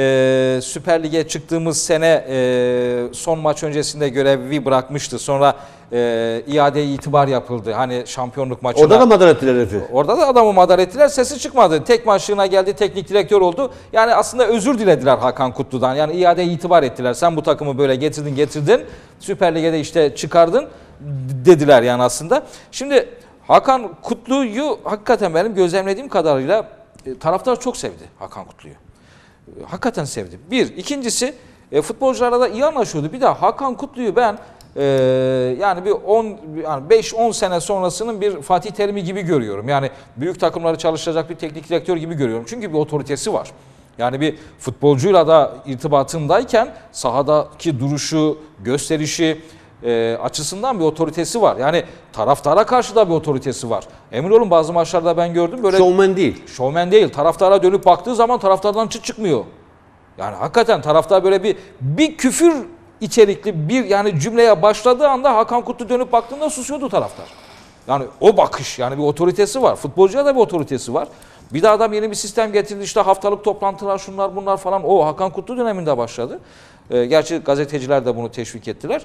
e, Süper Lig'e çıktığımız sene e, son maç öncesinde görevi bırakmıştı. Sonra e, iade itibar yapıldı. Hani şampiyonluk maçına. Orada da madar ettiler herifi. Orada da adamı madar ettiler, sesi çıkmadı. Tek maçlığına geldi, teknik direktör oldu. Yani aslında özür dilediler Hakan Kutlu'dan. Yani iade itibar ettiler. Sen bu takımı böyle getirdin getirdin. Süper Lig'e de işte çıkardın dediler yani aslında. Şimdi Hakan Kutlu'yu hakikaten benim gözlemlediğim kadarıyla e, taraftar çok sevdi Hakan Kutlu'yu. E, hakikaten sevdi. Bir. İkincisi e, futbolcularla da iyi anlaşıyordu. Bir de Hakan Kutlu'yu ben Ee, yani bir on yani beş on sene sonrasının bir Fatih Terim'i gibi görüyorum. Yani büyük takımları çalıştıracak bir teknik direktör gibi görüyorum. Çünkü bir otoritesi var. Yani bir futbolcuyla da irtibatındayken sahadaki duruşu, gösterişi e, açısından bir otoritesi var. Yani taraftara karşı da bir otoritesi var. Emin olun bazı maçlarda ben gördüm böyle. Şovmen değil. Şovmen değil. Taraftara dönüp baktığı zaman taraftardan çıt çıkmıyor. Yani hakikaten taraftar böyle bir bir küfür içerikli bir yani cümleye başladığı anda Hakan Kutlu dönüp baktığında susuyordu taraftar. Yani o bakış, yani bir otoritesi var. Futbolcuya da bir otoritesi var. Bir de adam yeni bir sistem getirdi, işte haftalık toplantılar şunlar bunlar falan, o Hakan Kutlu döneminde başladı. Ee, gerçi gazeteciler de bunu teşvik ettiler.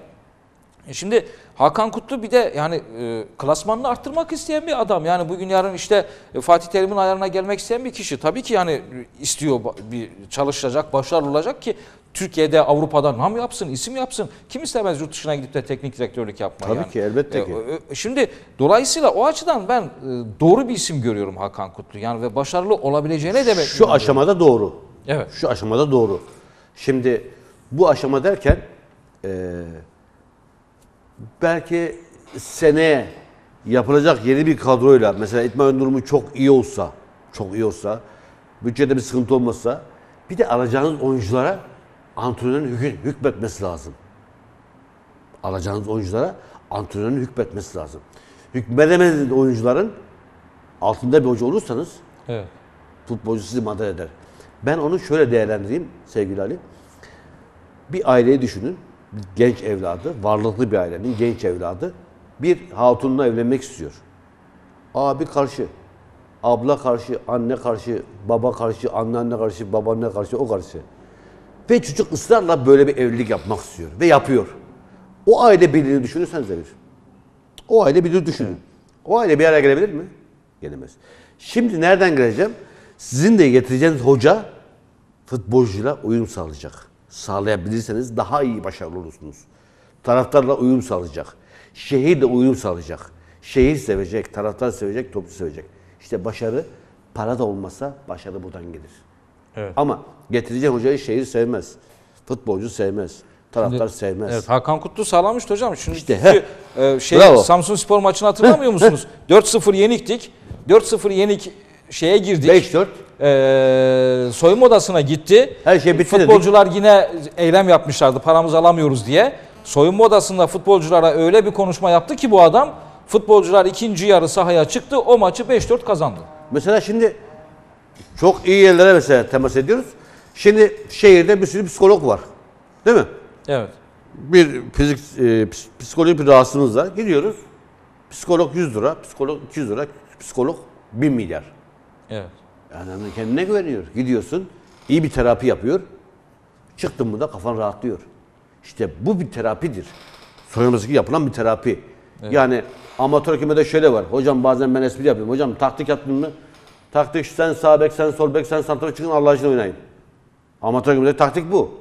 E şimdi Hakan Kutlu bir de yani e, klasmanını arttırmak isteyen bir adam. Yani bugün yarın işte e, Fatih Terim'in ayarına gelmek isteyen bir kişi. Tabii ki yani istiyor, bir çalışacak, başarılı olacak ki Türkiye'de, Avrupa'da nam yapsın, isim yapsın. Kim istemez yurt dışına gidip de teknik direktörlük yapmayı? Tabii yani. ki, elbette ki. E, şimdi dolayısıyla o açıdan ben e, doğru bir isim görüyorum Hakan Kutlu. Yani ve başarılı olabileceğine demek. Şu aşamada doğru. Evet. Şu aşamada doğru. Şimdi bu aşama derken e, belki seneye yapılacak yeni bir kadroyla, mesela idman durumu çok iyi olsa, çok iyi olsa, bütçede bir sıkıntı olmazsa, bir de alacağınız oyunculara antrenörün hük- hükmetmesi lazım. Alacağınız oyunculara antrenörün hükmetmesi lazım. Hükmedemediğiniz oyuncuların altında bir hoca olursanız, Evet. futbolcu sizi madar eder. Ben onu şöyle değerlendireyim sevgili Ali. Bir aileyi düşünün. Bir genç evladı, varlıklı bir ailenin genç evladı bir hatunla evlenmek istiyor. Abi karşı, abla karşı, anne karşı, baba karşı, anneanne karşı, babaanne karşı, o karşı. Ve çocuk ısrarla böyle bir evlilik yapmak istiyor ve yapıyor. O aile birliğini düşünürsenize bir. O aile birliğini düşünün. Evet. O aile bir araya gelebilir mi? Gelemez. Şimdi nereden geleceğim? Sizin de getireceğiniz hoca futbolcuyla uyum sağlayacak. Sağlayabilirseniz daha iyi başarılı olursunuz. Taraftarla uyum sağlayacak. Şehirle uyum sağlayacak. Şehir sevecek, taraftar sevecek, toplu sevecek. İşte başarı, para da olmasa başarı buradan gelir. Evet. Ama getireceği hocayı şehir sevmez. Futbolcu sevmez. Taraftar Şimdi, sevmez. Evet, Hakan Kutlu sağlamıştı hocam. Şimdi İşte, heh. e, şey Bravo. Samsunspor maçını hatırlamıyor musunuz? dört sıfır yeniktik. dört sıfır yenik şeye girdik. beş dört. Ee, soyunma odasına gitti. Her şey bitti Futbolcular yine eylem yapmışlardı. Paramızı alamıyoruz diye. Soyunma odasında futbolculara öyle bir konuşma yaptı ki bu adam, futbolcular ikinci yarı sahaya çıktı. O maçı beş dört kazandı. Mesela şimdi çok iyi yerlere mesela temas ediyoruz. Şimdi şehirde bir sürü psikolog var. Değil mi? Evet. Bir fizik, e, psikolojik bir rahatsızlığımız var. Gidiyoruz. Psikolog yüz lira, psikolog iki yüz lira, psikolog bin milyar. Evet. Yani kendine güveniyor. Gidiyorsun, iyi bir terapi yapıyor. Çıktın mı da kafan rahatlıyor. İşte bu bir terapidir. Soyunmasındaki yapılan bir terapi. Evet. Yani amatör kümede şöyle var. Hocam bazen ben espri yapıyorum. Hocam taktik yaptın mı? Taktik sen sağ bek, sen sol bek, sen santrafor çıkın Allah aşkına oynayın. Amatör kümede taktik bu.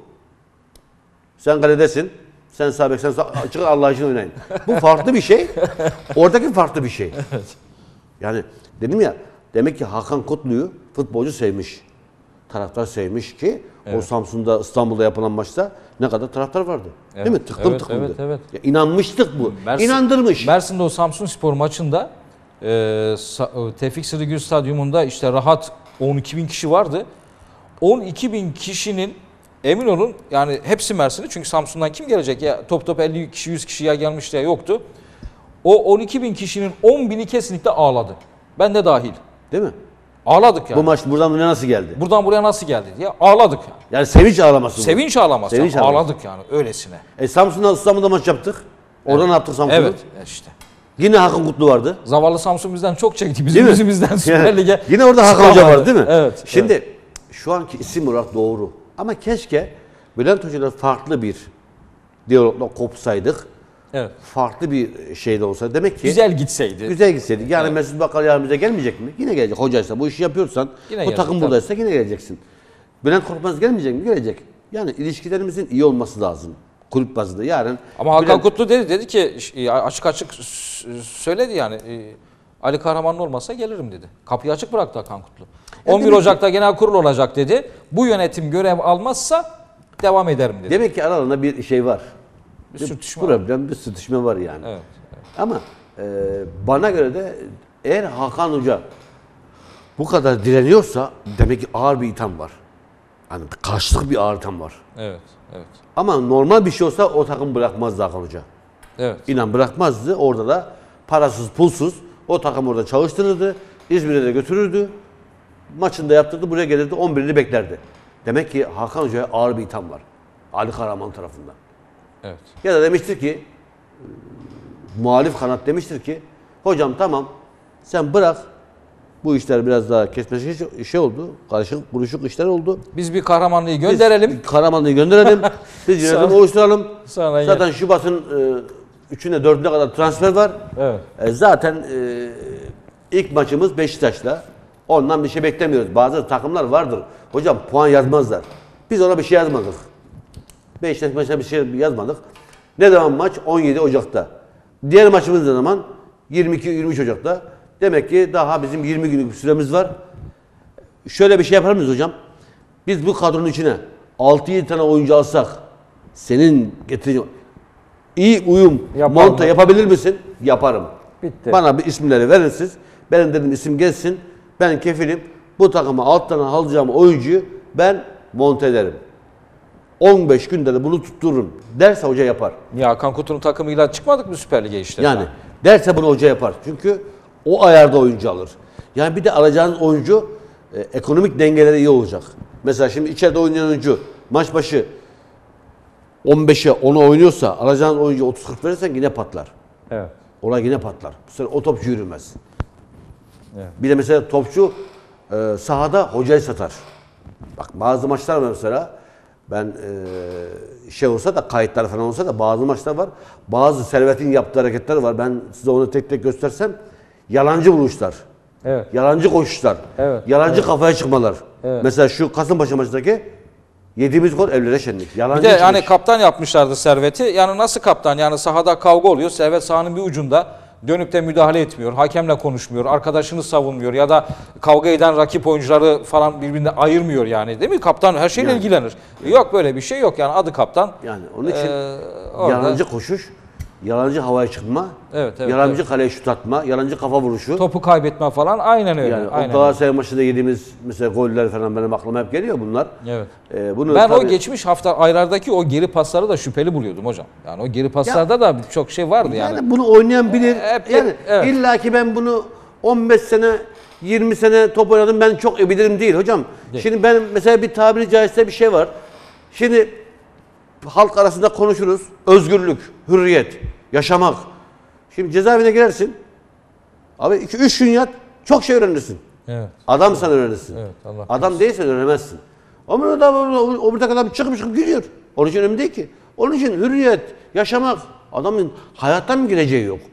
Sen kaledesin. Sen sağ bek, sen sağ, çıkın Allah aşkına oynayın. Bu farklı bir şey. Oradaki farklı bir şey. Evet. Yani dedim ya, demek ki Hakan Kutlu'yu futbolcu sevmiş. Taraftar sevmiş ki evet. O Samsun'da, İstanbul'da yapılan maçta ne kadar taraftar vardı. Evet. Değil mi? Tıklım evet, tıklımdı. Evet, evet. Ya inanmıştık bu. Mersin, İnandırmış. Mersin'de o Samsunspor maçında e, Tevfik Sırrıgül Stadyumunda işte rahat on iki bin kişi vardı. on iki bin kişinin emin olun yani hepsi Mersin'de, çünkü Samsun'dan kim gelecek ya, top top elli kişi yüz kişi ya gelmişti ya yoktu. O on iki bin kişinin on bini kesinlikle ağladı. Ben de dahil. Değil mi? Ağladık yani. Bu maç buradan buraya nasıl geldi? Buradan buraya nasıl geldi diye ağladık yani. Yani sevinç ağlaması bu. Sevinç ağlaması. Sevinç yani. ağlaması. Ağladık yani öylesine. E Samsun'da İstanbul'da maç yaptık. Orada ne yaptık Samsun'da? Evet işte. Yine Hakan Kutlu vardı. Zavallı Samsun bizden çok çekti. Değil Bizim mi? yüzümüzden Süper Lig'e. Yani yine orada Hakan Hoca var değil mi? Evet. Şimdi evet. şu anki isim olarak doğru. Ama keşke Bülent Hoca'yla farklı bir diyalogla kopsaydık. Evet. Farklı bir şey de olsa. Demek ki Güzel gitseydi. güzel gitseydik. Yani Evet. Mesut Bakkal yarın bize gelmeyecek mi? Yine gelecek. Hocaysa bu işi yapıyorsan, Yine bu gelecek, takım tabii. buradaysa yine geleceksin. Bülent Korkmaz gelmeyecek mi? Gelecek. Yani ilişkilerimizin iyi olması lazım. Kulüp bazında yarın. Ama Hakan Bülent- Kutlu dedi dedi ki e, açık açık s- söyledi yani e, Ali Kahraman'ın olmasa gelirim dedi. Kapıyı açık bıraktı Hakan Kutlu. Ya on bir demek Ocak'ta genel kurul olacak dedi. Bu yönetim görev almazsa devam ederim dedi. Demek ki aralarında bir şey var. Bir Bir sürtüşme var. problem, bir sürtüşme var yani. Evet. Ama e, bana göre de eğer Hakan Hoca bu kadar direniyorsa demek ki ağır bir itham var. Hani karşılık bir ağır itham var. Evet. Evet. Ama normal bir şey olsa o takım bırakmazdı Hakan Hoca. Evet. İnan bırakmazdı. Orada da parasız pulsuz o takım orada çalıştırırdı. İzmir'e de götürürdü. Maçını da yaptırdı. Buraya gelirdi. on birini beklerdi. Demek ki Hakan Hoca'ya ağır bir itham var. Ali Karaman tarafından. Evet. Ya da demiştir ki e, muhalif kanat demiştir ki hocam tamam sen bırak bu işler biraz daha kesmesi şey, şey oldu. Karışık buruşuk işler oldu. Biz bir kahramanlığı Biz gönderelim. Karamanlı'yı gönderelim. Biz yönetim Sonra- oluşturalım. sonra Zaten gel. Şubat'ın e, üçüne dördüne kadar transfer var. Evet. E, zaten e, ilk maçımız Beşiktaş'la. Ondan bir şey beklemiyoruz. Bazı takımlar vardır. Hocam puan yazmazlar. Biz ona bir şey yazmadık. Beşiktaş maçına bir şey yazmadık. Ne zaman maç? on yedi Ocak'ta. Diğer maçımız ne zaman? yirmi iki yirmi üç Ocak'ta. Demek ki daha bizim yirmi günlük bir süremiz var. Şöyle bir şey yapar mıyız hocam? Biz bu kadronun içine altı yedi tane oyuncu alsak senin getireceğin iyi uyum, Yapar monta mı? yapabilir misin? Yaparım. Bitti. Bana bir isimleri verirsiniz. Benim dedim isim gelsin. Ben kefilim. Bu takıma alttan alacağım oyuncuyu ben monte ederim. on beş günde de bunu tuttururum. Derse hoca yapar. Niye Hakan Kutlu'nun takımıyla çıkmadık mı Süper Lig'e işte? Yani derse bunu hoca yapar. Çünkü o ayarda oyuncu alır. Yani bir de alacağınız oyuncu e, ekonomik dengeleri iyi olacak. Mesela şimdi içeride oynayan oyuncu maç başı on beşe ona oynuyorsa alacağınız oyuncu otuz kırk verirsen yine patlar. Evet. Olay yine patlar. Bu sefer o topçu yürümez. Evet. Bir de mesela topçu e, sahada hocayı satar. Bak bazı maçlar var mesela. Ben e, şey olsa da kayıtlar falan olsa da bazı maçlar var. Bazı Servet'in yaptığı hareketler var. Ben size onu tek tek göstersem yalancı vuruşlar. Evet. Yalancı koşuşlar. Evet, Yalancı evet. kafaya çıkmalar. Evet. Mesela şu Kasımpaşa maçındaki yediğimiz gol evlere şenlik. Yalancı Bir de çıkış. hani kaptan yapmışlardı Servet'i. Yani nasıl kaptan? Yani sahada kavga oluyor. Servet sahanın bir ucunda dönüp de müdahale etmiyor. Hakemle konuşmuyor. Arkadaşını savunmuyor. Ya da kavga eden rakip oyuncuları falan birbirine ayırmıyor yani. Değil mi? Kaptan her şeyle Yani. ilgilenir. Yok böyle bir şey yok yani adı kaptan. Yani onun için Ee, orada- yalancı koşuş, yalancı havaya çıkma, Evet, evet, yalancı kaleye şut atma, yalancı kafa vuruşu. Topu kaybetme falan aynen öyle. Yani o aynen öyle. Galatasaray maçında yediğimiz mesela goller falan benim aklıma hep geliyor bunlar. Evet. Ee, bunu Ben o tabii- geçmiş hafta aylardaki o geri pasları da şüpheli buluyordum hocam. Yani o geri paslarda da çok şey vardı yani. yani bunu oynayan bilir. Hep- hep- yani evet. illa ki ben bunu on beş sene yirmi sene top oynadım ben çok iyi bilirim değil hocam. Değil. Şimdi ben mesela bir tabiri caizse bir şey var. Şimdi halk arasında konuşuruz. Özgürlük, hürriyet, yaşamak. Şimdi cezaevine girersin. Abi iki üç gün yat çok şey öğrenirsin. Evet. Adamsan öğrenirsin. Evet, Allah Adam değilsen öğrenemezsin. Ama o da o buradaki adam çıkıp çıkıp gidiyor. Onun için önemli değil ki. Onun için hürriyet, yaşamak. Adamın hayattan mı geleceği yok.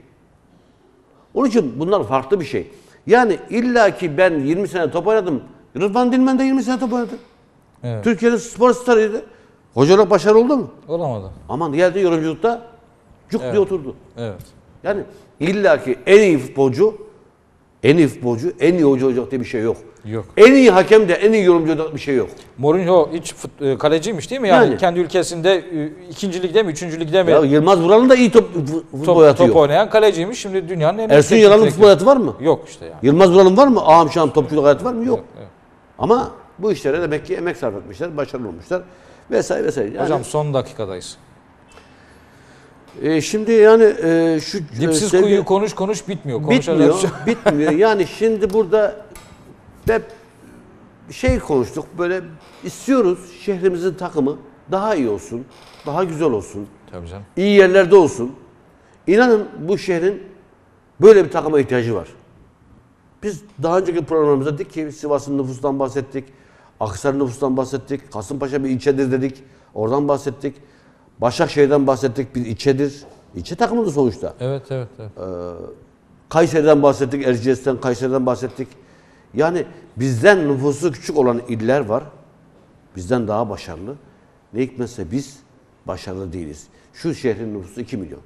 Onun için bunlar farklı bir şey. Yani illa ki ben yirmi sene top oynadım. Rıdvan Dilmen de yirmi sene top oynadı. Evet. Türkiye'nin spor starıydı. Hocalık başarılı oldu mu? Olamadı. Aman geldi yorumculukta cuk diye oturdu. Evet. Yani illa ki en iyi futbolcu, en iyi futbolcu, en iyi hoca olacak diye bir şey yok. Yok. En iyi hakem de en iyi yorumcu olacak bir şey yok. Mourinho hiç fut, e, kaleciymiş değil mi? Yani, Yani. kendi ülkesinde e, ikinci ligde mi, üçüncü ligde mi Ya Yılmaz Vural'ın da iyi top, futbol top, hayatı top yok. oynayan kaleciymiş. Şimdi dünyanın en iyi Ersun teknik Yanal'ın direktörü. futbol hayatı var mı? Yok işte yani. Yılmaz Vural'ın var mı? Ağam şahım topçuluk hayatı var mı? Yok. Evet. Ama bu işlere demek ki emek sarf etmişler, başarılı olmuşlar vesaire vesaire. Yani, Hocam son dakikadayız. E, şimdi yani e, şu Dipsiz sevgi- kuyuyu konuş konuş bitmiyor. bitmiyor, Konuşacak- bitmiyor. Yani şimdi burada hep şey konuştuk, böyle istiyoruz şehrimizin takımı daha iyi olsun, daha güzel olsun, Tabii canım. iyi yerlerde olsun. İnanın bu şehrin böyle bir takıma ihtiyacı var. Biz daha önceki programımızda dedik ki Sivas'ın nüfustan bahsettik, Akhisar'ın nüfustan bahsettik, Kasımpaşa bir ilçedir dedik, oradan bahsettik. Başakşehir'den bahsettik, bir ilçedir. İlçe takımıdır sonuçta. Evet, evet, evet. Kayseri'den bahsettik, Erciyes'ten, Kayseri'den bahsettik. Yani bizden nüfusu küçük olan iller var. Bizden daha başarılı. Ne hikmetse biz başarılı değiliz. Şu şehrin nüfusu iki milyon.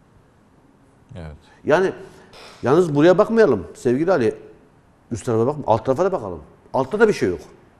Evet. Yani yalnız buraya bakmayalım sevgili Ali. Üst tarafa bak, alt tarafa da bakalım. Altta da bir şey yok.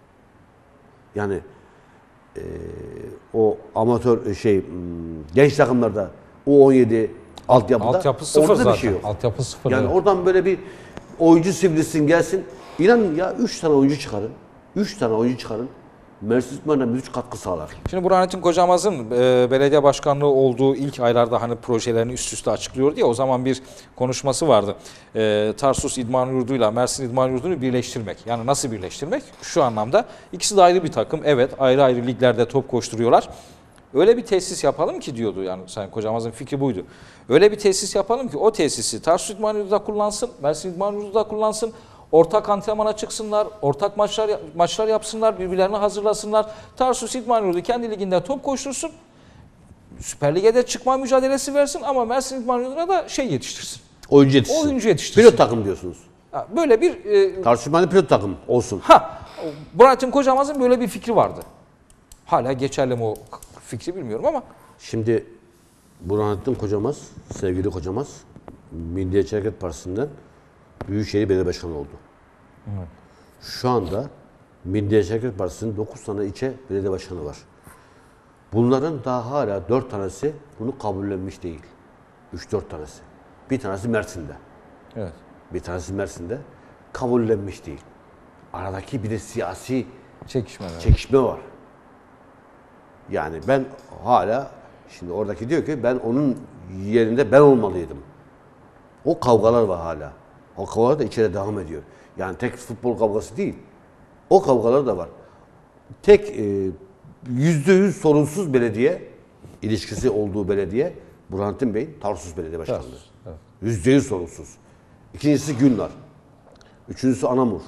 Yani e, o amatör şey genç takımlarda U on yedi altyapıda Altyapı sıfır orada da zaten. bir şey yok. Altyapı sıfır. Yani evet. oradan böyle bir oyuncu sivrilsin gelsin. İnanın ya üç tane oyuncu çıkarın. üç tane oyuncu çıkarın. Mersin İdman'a müthiş katkı sağlar. Şimdi Burhanettin Kocamaz'ın e, belediye başkanlığı olduğu ilk aylarda hani projelerini üst üste açıklıyor diye o zaman bir konuşması vardı. E, Tarsus İdman Yurdu'yla Mersin İdman Yurdu'nu birleştirmek. Yani nasıl birleştirmek? Şu anlamda ikisi de ayrı bir takım. Evet, ayrı ayrı liglerde top koşturuyorlar. Öyle bir tesis yapalım ki diyordu, yani Sayın Kocamaz'ın fikri buydu. Öyle bir tesis yapalım ki o tesisi Tarsus İdman Yurdu da kullansın, Mersin İdman Yurdu da kullansın. Ortak antrenmana çıksınlar, ortak maçlar maçlar yapsınlar, birbirlerini hazırlasınlar. Tarsus İdman Yurdu kendi liginde top koştursun. Süper Lig'e de çıkma mücadelesi versin ama Mersin İdman Yurdu'na da şey yetiştirsin. Oyuncu yetişsin. Oyuncu yetiştirsin. Pilot takım diyorsunuz. Ha, böyle bir e, Tarsus İdman'da pilot takım olsun. ha Burhanettin Kocamaz'ın böyle bir fikri vardı. Hala geçerli mi o fikri bilmiyorum ama Şimdi Burhanettin Kocamaz, sevgili Kocamaz, Milliyetçi Hareket Partisi'nden Büyükşehir Belediye Başkanı oldu. Evet. Şu anda Milliyetçi Hareket Partisi'nin dokuz tane ilçe belediye başkanı var. Bunların daha hala dört tanesi bunu kabullenmiş değil. üç dört tanesi. Bir tanesi Mersin'de. evet. Bir tanesi Mersin'de kabullenmiş değil. Aradaki bir de siyasi Çekişmeler. çekişme var. Yani ben hala, şimdi oradaki diyor ki ben onun yerinde ben olmalıydım. O kavgalar var hala. O kavgalar da içeride devam ediyor. Yani tek futbol kavgası değil. O kavgalar da var. Tek e, yüzde yüz sorunsuz belediye ilişkisi olduğu belediye Burhanettin Bey'in Tarsus Belediye Başkanlığı. Evet. Yüzde yüz sorunsuz. İkincisi Gülnar. Üçüncüsü Anamur.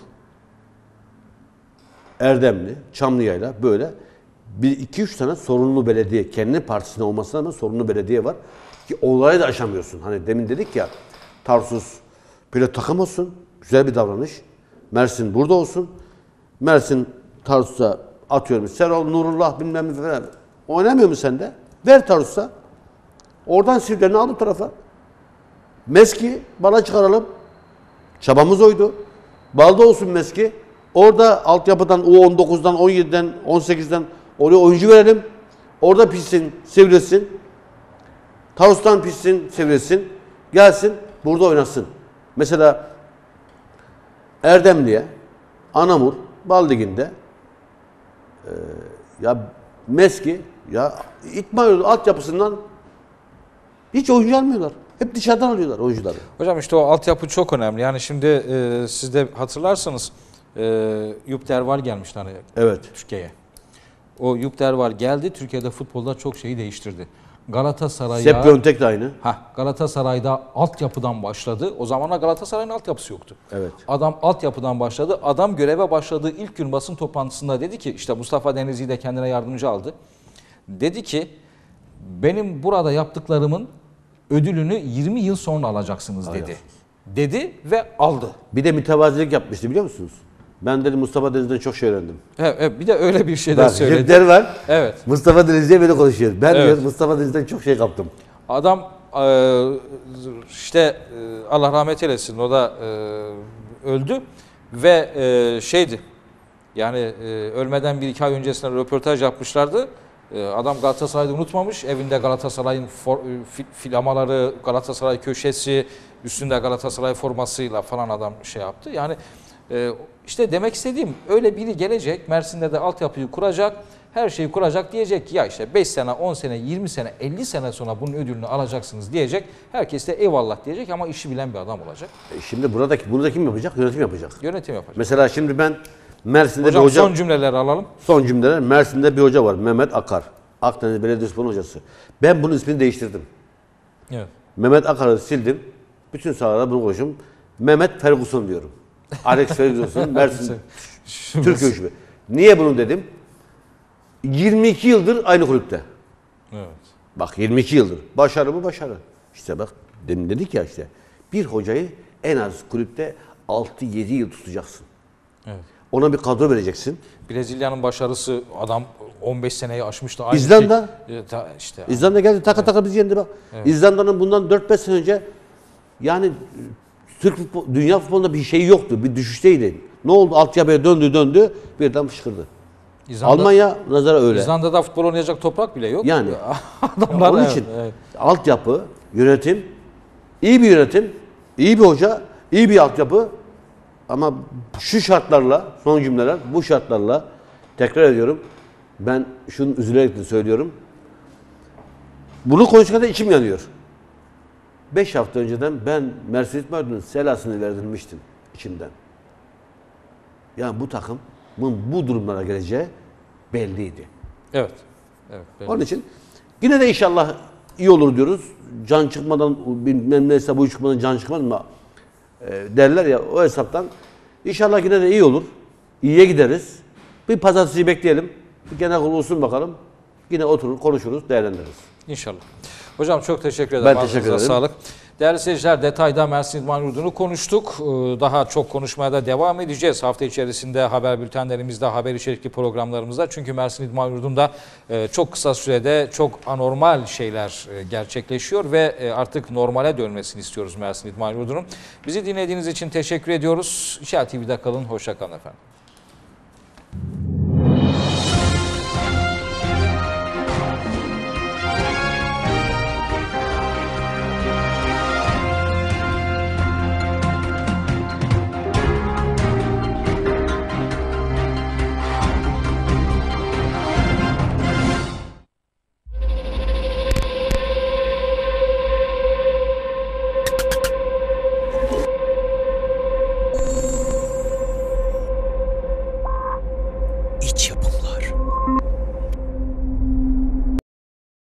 Erdemli, Çamlıyayla böyle bir iki üç tane sorunlu belediye, kendi partisinde olmasına rağmen sorunlu belediye var ki olayı da aşamıyorsun. Hani demin dedik ya, Tarsus pilot takım olsun, güzel bir davranış. Mersin burada olsun. Mersin Tarsus'a atıyorum. Serol, Nurullah bilmem ne falan. Oynamıyor mu sende? Ver Tarsus'a. Oradan sivrilerini al bu tarafa. Meski bana çıkaralım. Çabamız oydu. Balda olsun Meski. Orada altyapıdan U on dokuzdan, on yediden, on sekizden oraya oyuncu verelim. Orada pişsin, sivrilsin. Tarsus'tan pişsin, sivrilsin. Gelsin, burada oynasın. Mesela Erdemli'ye, Anamur, Bal Ligi'nde e, ya Meski, ya İtman altyapısından hiç oyuncu almıyorlar. Hep dışarıdan alıyorlar oyuncuları. Hocam işte o altyapı çok önemli. Yani şimdi e, siz de hatırlarsanız e, Yup Derval gelmişti hani Evet. Türkiye'ye. O Yup Derval geldi, Türkiye'de futbolda çok şeyi değiştirdi. Galatasaray'a Sepp Piontek de aynı. Ha, Galatasaray'da altyapıdan başladı. O zamanlar Galatasaray'ın altyapısı yoktu. Evet. Adam altyapıdan başladı. Adam göreve başladığı ilk gün basın toplantısında dedi ki, işte Mustafa Denizli'yi de kendine yardımcı aldı. Dedi ki benim burada yaptıklarımın ödülünü yirmi yıl sonra alacaksınız dedi. Dedi ve aldı. Bir de mütevazilik yapmıştı biliyor musunuz? Ben dedim Mustafa Denizli'den çok şey öğrendim. Evet, evet, bir de öyle bir şey de Bak, söyledi. Jepler var. Evet. Mustafa Denizli'ye böyle konuşuyor. Ben Evet. diyor Mustafa Denizli'den çok şey kaptım. Adam e, işte e, Allah rahmet eylesin, o da e, öldü ve e, şeydi yani e, ölmeden bir iki ay öncesinde röportaj yapmışlardı. E, adam Galatasaray'da unutmamış. Evinde Galatasaray'ın for, fi, filamaları, Galatasaray köşesi, üstünde Galatasaray formasıyla falan adam şey yaptı. Yani e, işte demek istediğim, öyle biri gelecek, Mersin'de de altyapıyı kuracak her şeyi kuracak, diyecek ki ya işte beş sene, on sene, yirmi sene, elli sene sonra bunun ödülünü alacaksınız diyecek. Herkes de eyvallah diyecek ama işi bilen bir adam olacak. E şimdi buradaki bunu da kim yapacak? Yönetim yapacak. Yönetim yapacak. Mesela şimdi ben Mersin'de Hocam bir hoca... son cümleleri alalım. Son cümleler. Mersin'de bir hoca var. Mehmet Akar. Akdeniz Belediyespor hocası. Ben bunun ismini değiştirdim. Evet. Mehmet Akar'ı sildim. Bütün sahalarda bunu konuşuyorum. Mehmet Ferguson diyorum. Alex Ferguson, Mersin, Türk ölçümü. Niye bunu dedim? yirmi iki yıldır aynı kulüpte. Evet. Bak yirmi iki yıldır. Başarı mı başarı. İşte bak demin dedik ya işte. Bir hocayı en az kulüpte altı yedi yıl tutacaksın. Evet. Ona bir kadro vereceksin. Brezilya'nın başarısı adam on beş seneyi aşmıştı. Aynı İzlanda. Şey, ta, işte. İzlanda geldi taka taka bizi yendi bak. Evet. İzlanda'nın bundan dört beş sene önce yani Türk futbol, dünya futbolunda bir şey yoktu. Bir düşüşteydi. Ne oldu? Altyapıya döndü döndü birden fışkırdı. İzlanda, Almanya nazara öyle. İzlanda'da futbol oynayacak toprak bile yok. Yani. Adamlar, Onun evet, için evet. altyapı, yönetim, iyi bir yönetim, iyi bir hoca, iyi bir altyapı ama şu şartlarla, son cümleler bu şartlarla tekrar ediyorum. Ben şunu üzülerek de söylüyorum. Bunu konuşurken de içim yanıyor. Beş hafta önceden ben Mersin İdmanı'nın selasını verdirmiştim içimden. Yani bu takımın bu durumlara geleceği belliydi. Evet. Evet. belli. Onun için yine de inşallah iyi olur diyoruz. Can çıkmadan bilmem neyse bu çıkmadan can çıkmaz mı e, derler ya o hesaptan. İnşallah yine de iyi olur. İyiye gideriz. Bir pazartesi bekleyelim. Bir genel kurul olsun bakalım. Yine oturur konuşuruz değerlendiririz. İnşallah. Hocam çok teşekkür ederim. Ben Ağzınıza teşekkür ederim. Sağlık. Değerli seyirciler, detayda Mersin İdman Yurdu'nu konuştuk. Ee, Daha çok konuşmaya da devam edeceğiz. Hafta içerisinde haber bültenlerimizde, haber içerikli programlarımızda. Çünkü Mersin İdman Yurdu'nda e, çok kısa sürede çok anormal şeyler e, gerçekleşiyor ve e, artık normale dönmesini istiyoruz Mersin İdman Yurdu'nun. Bizi dinlediğiniz için teşekkür ediyoruz. İşaret T V'de kalın. Hoşça kalın efendim.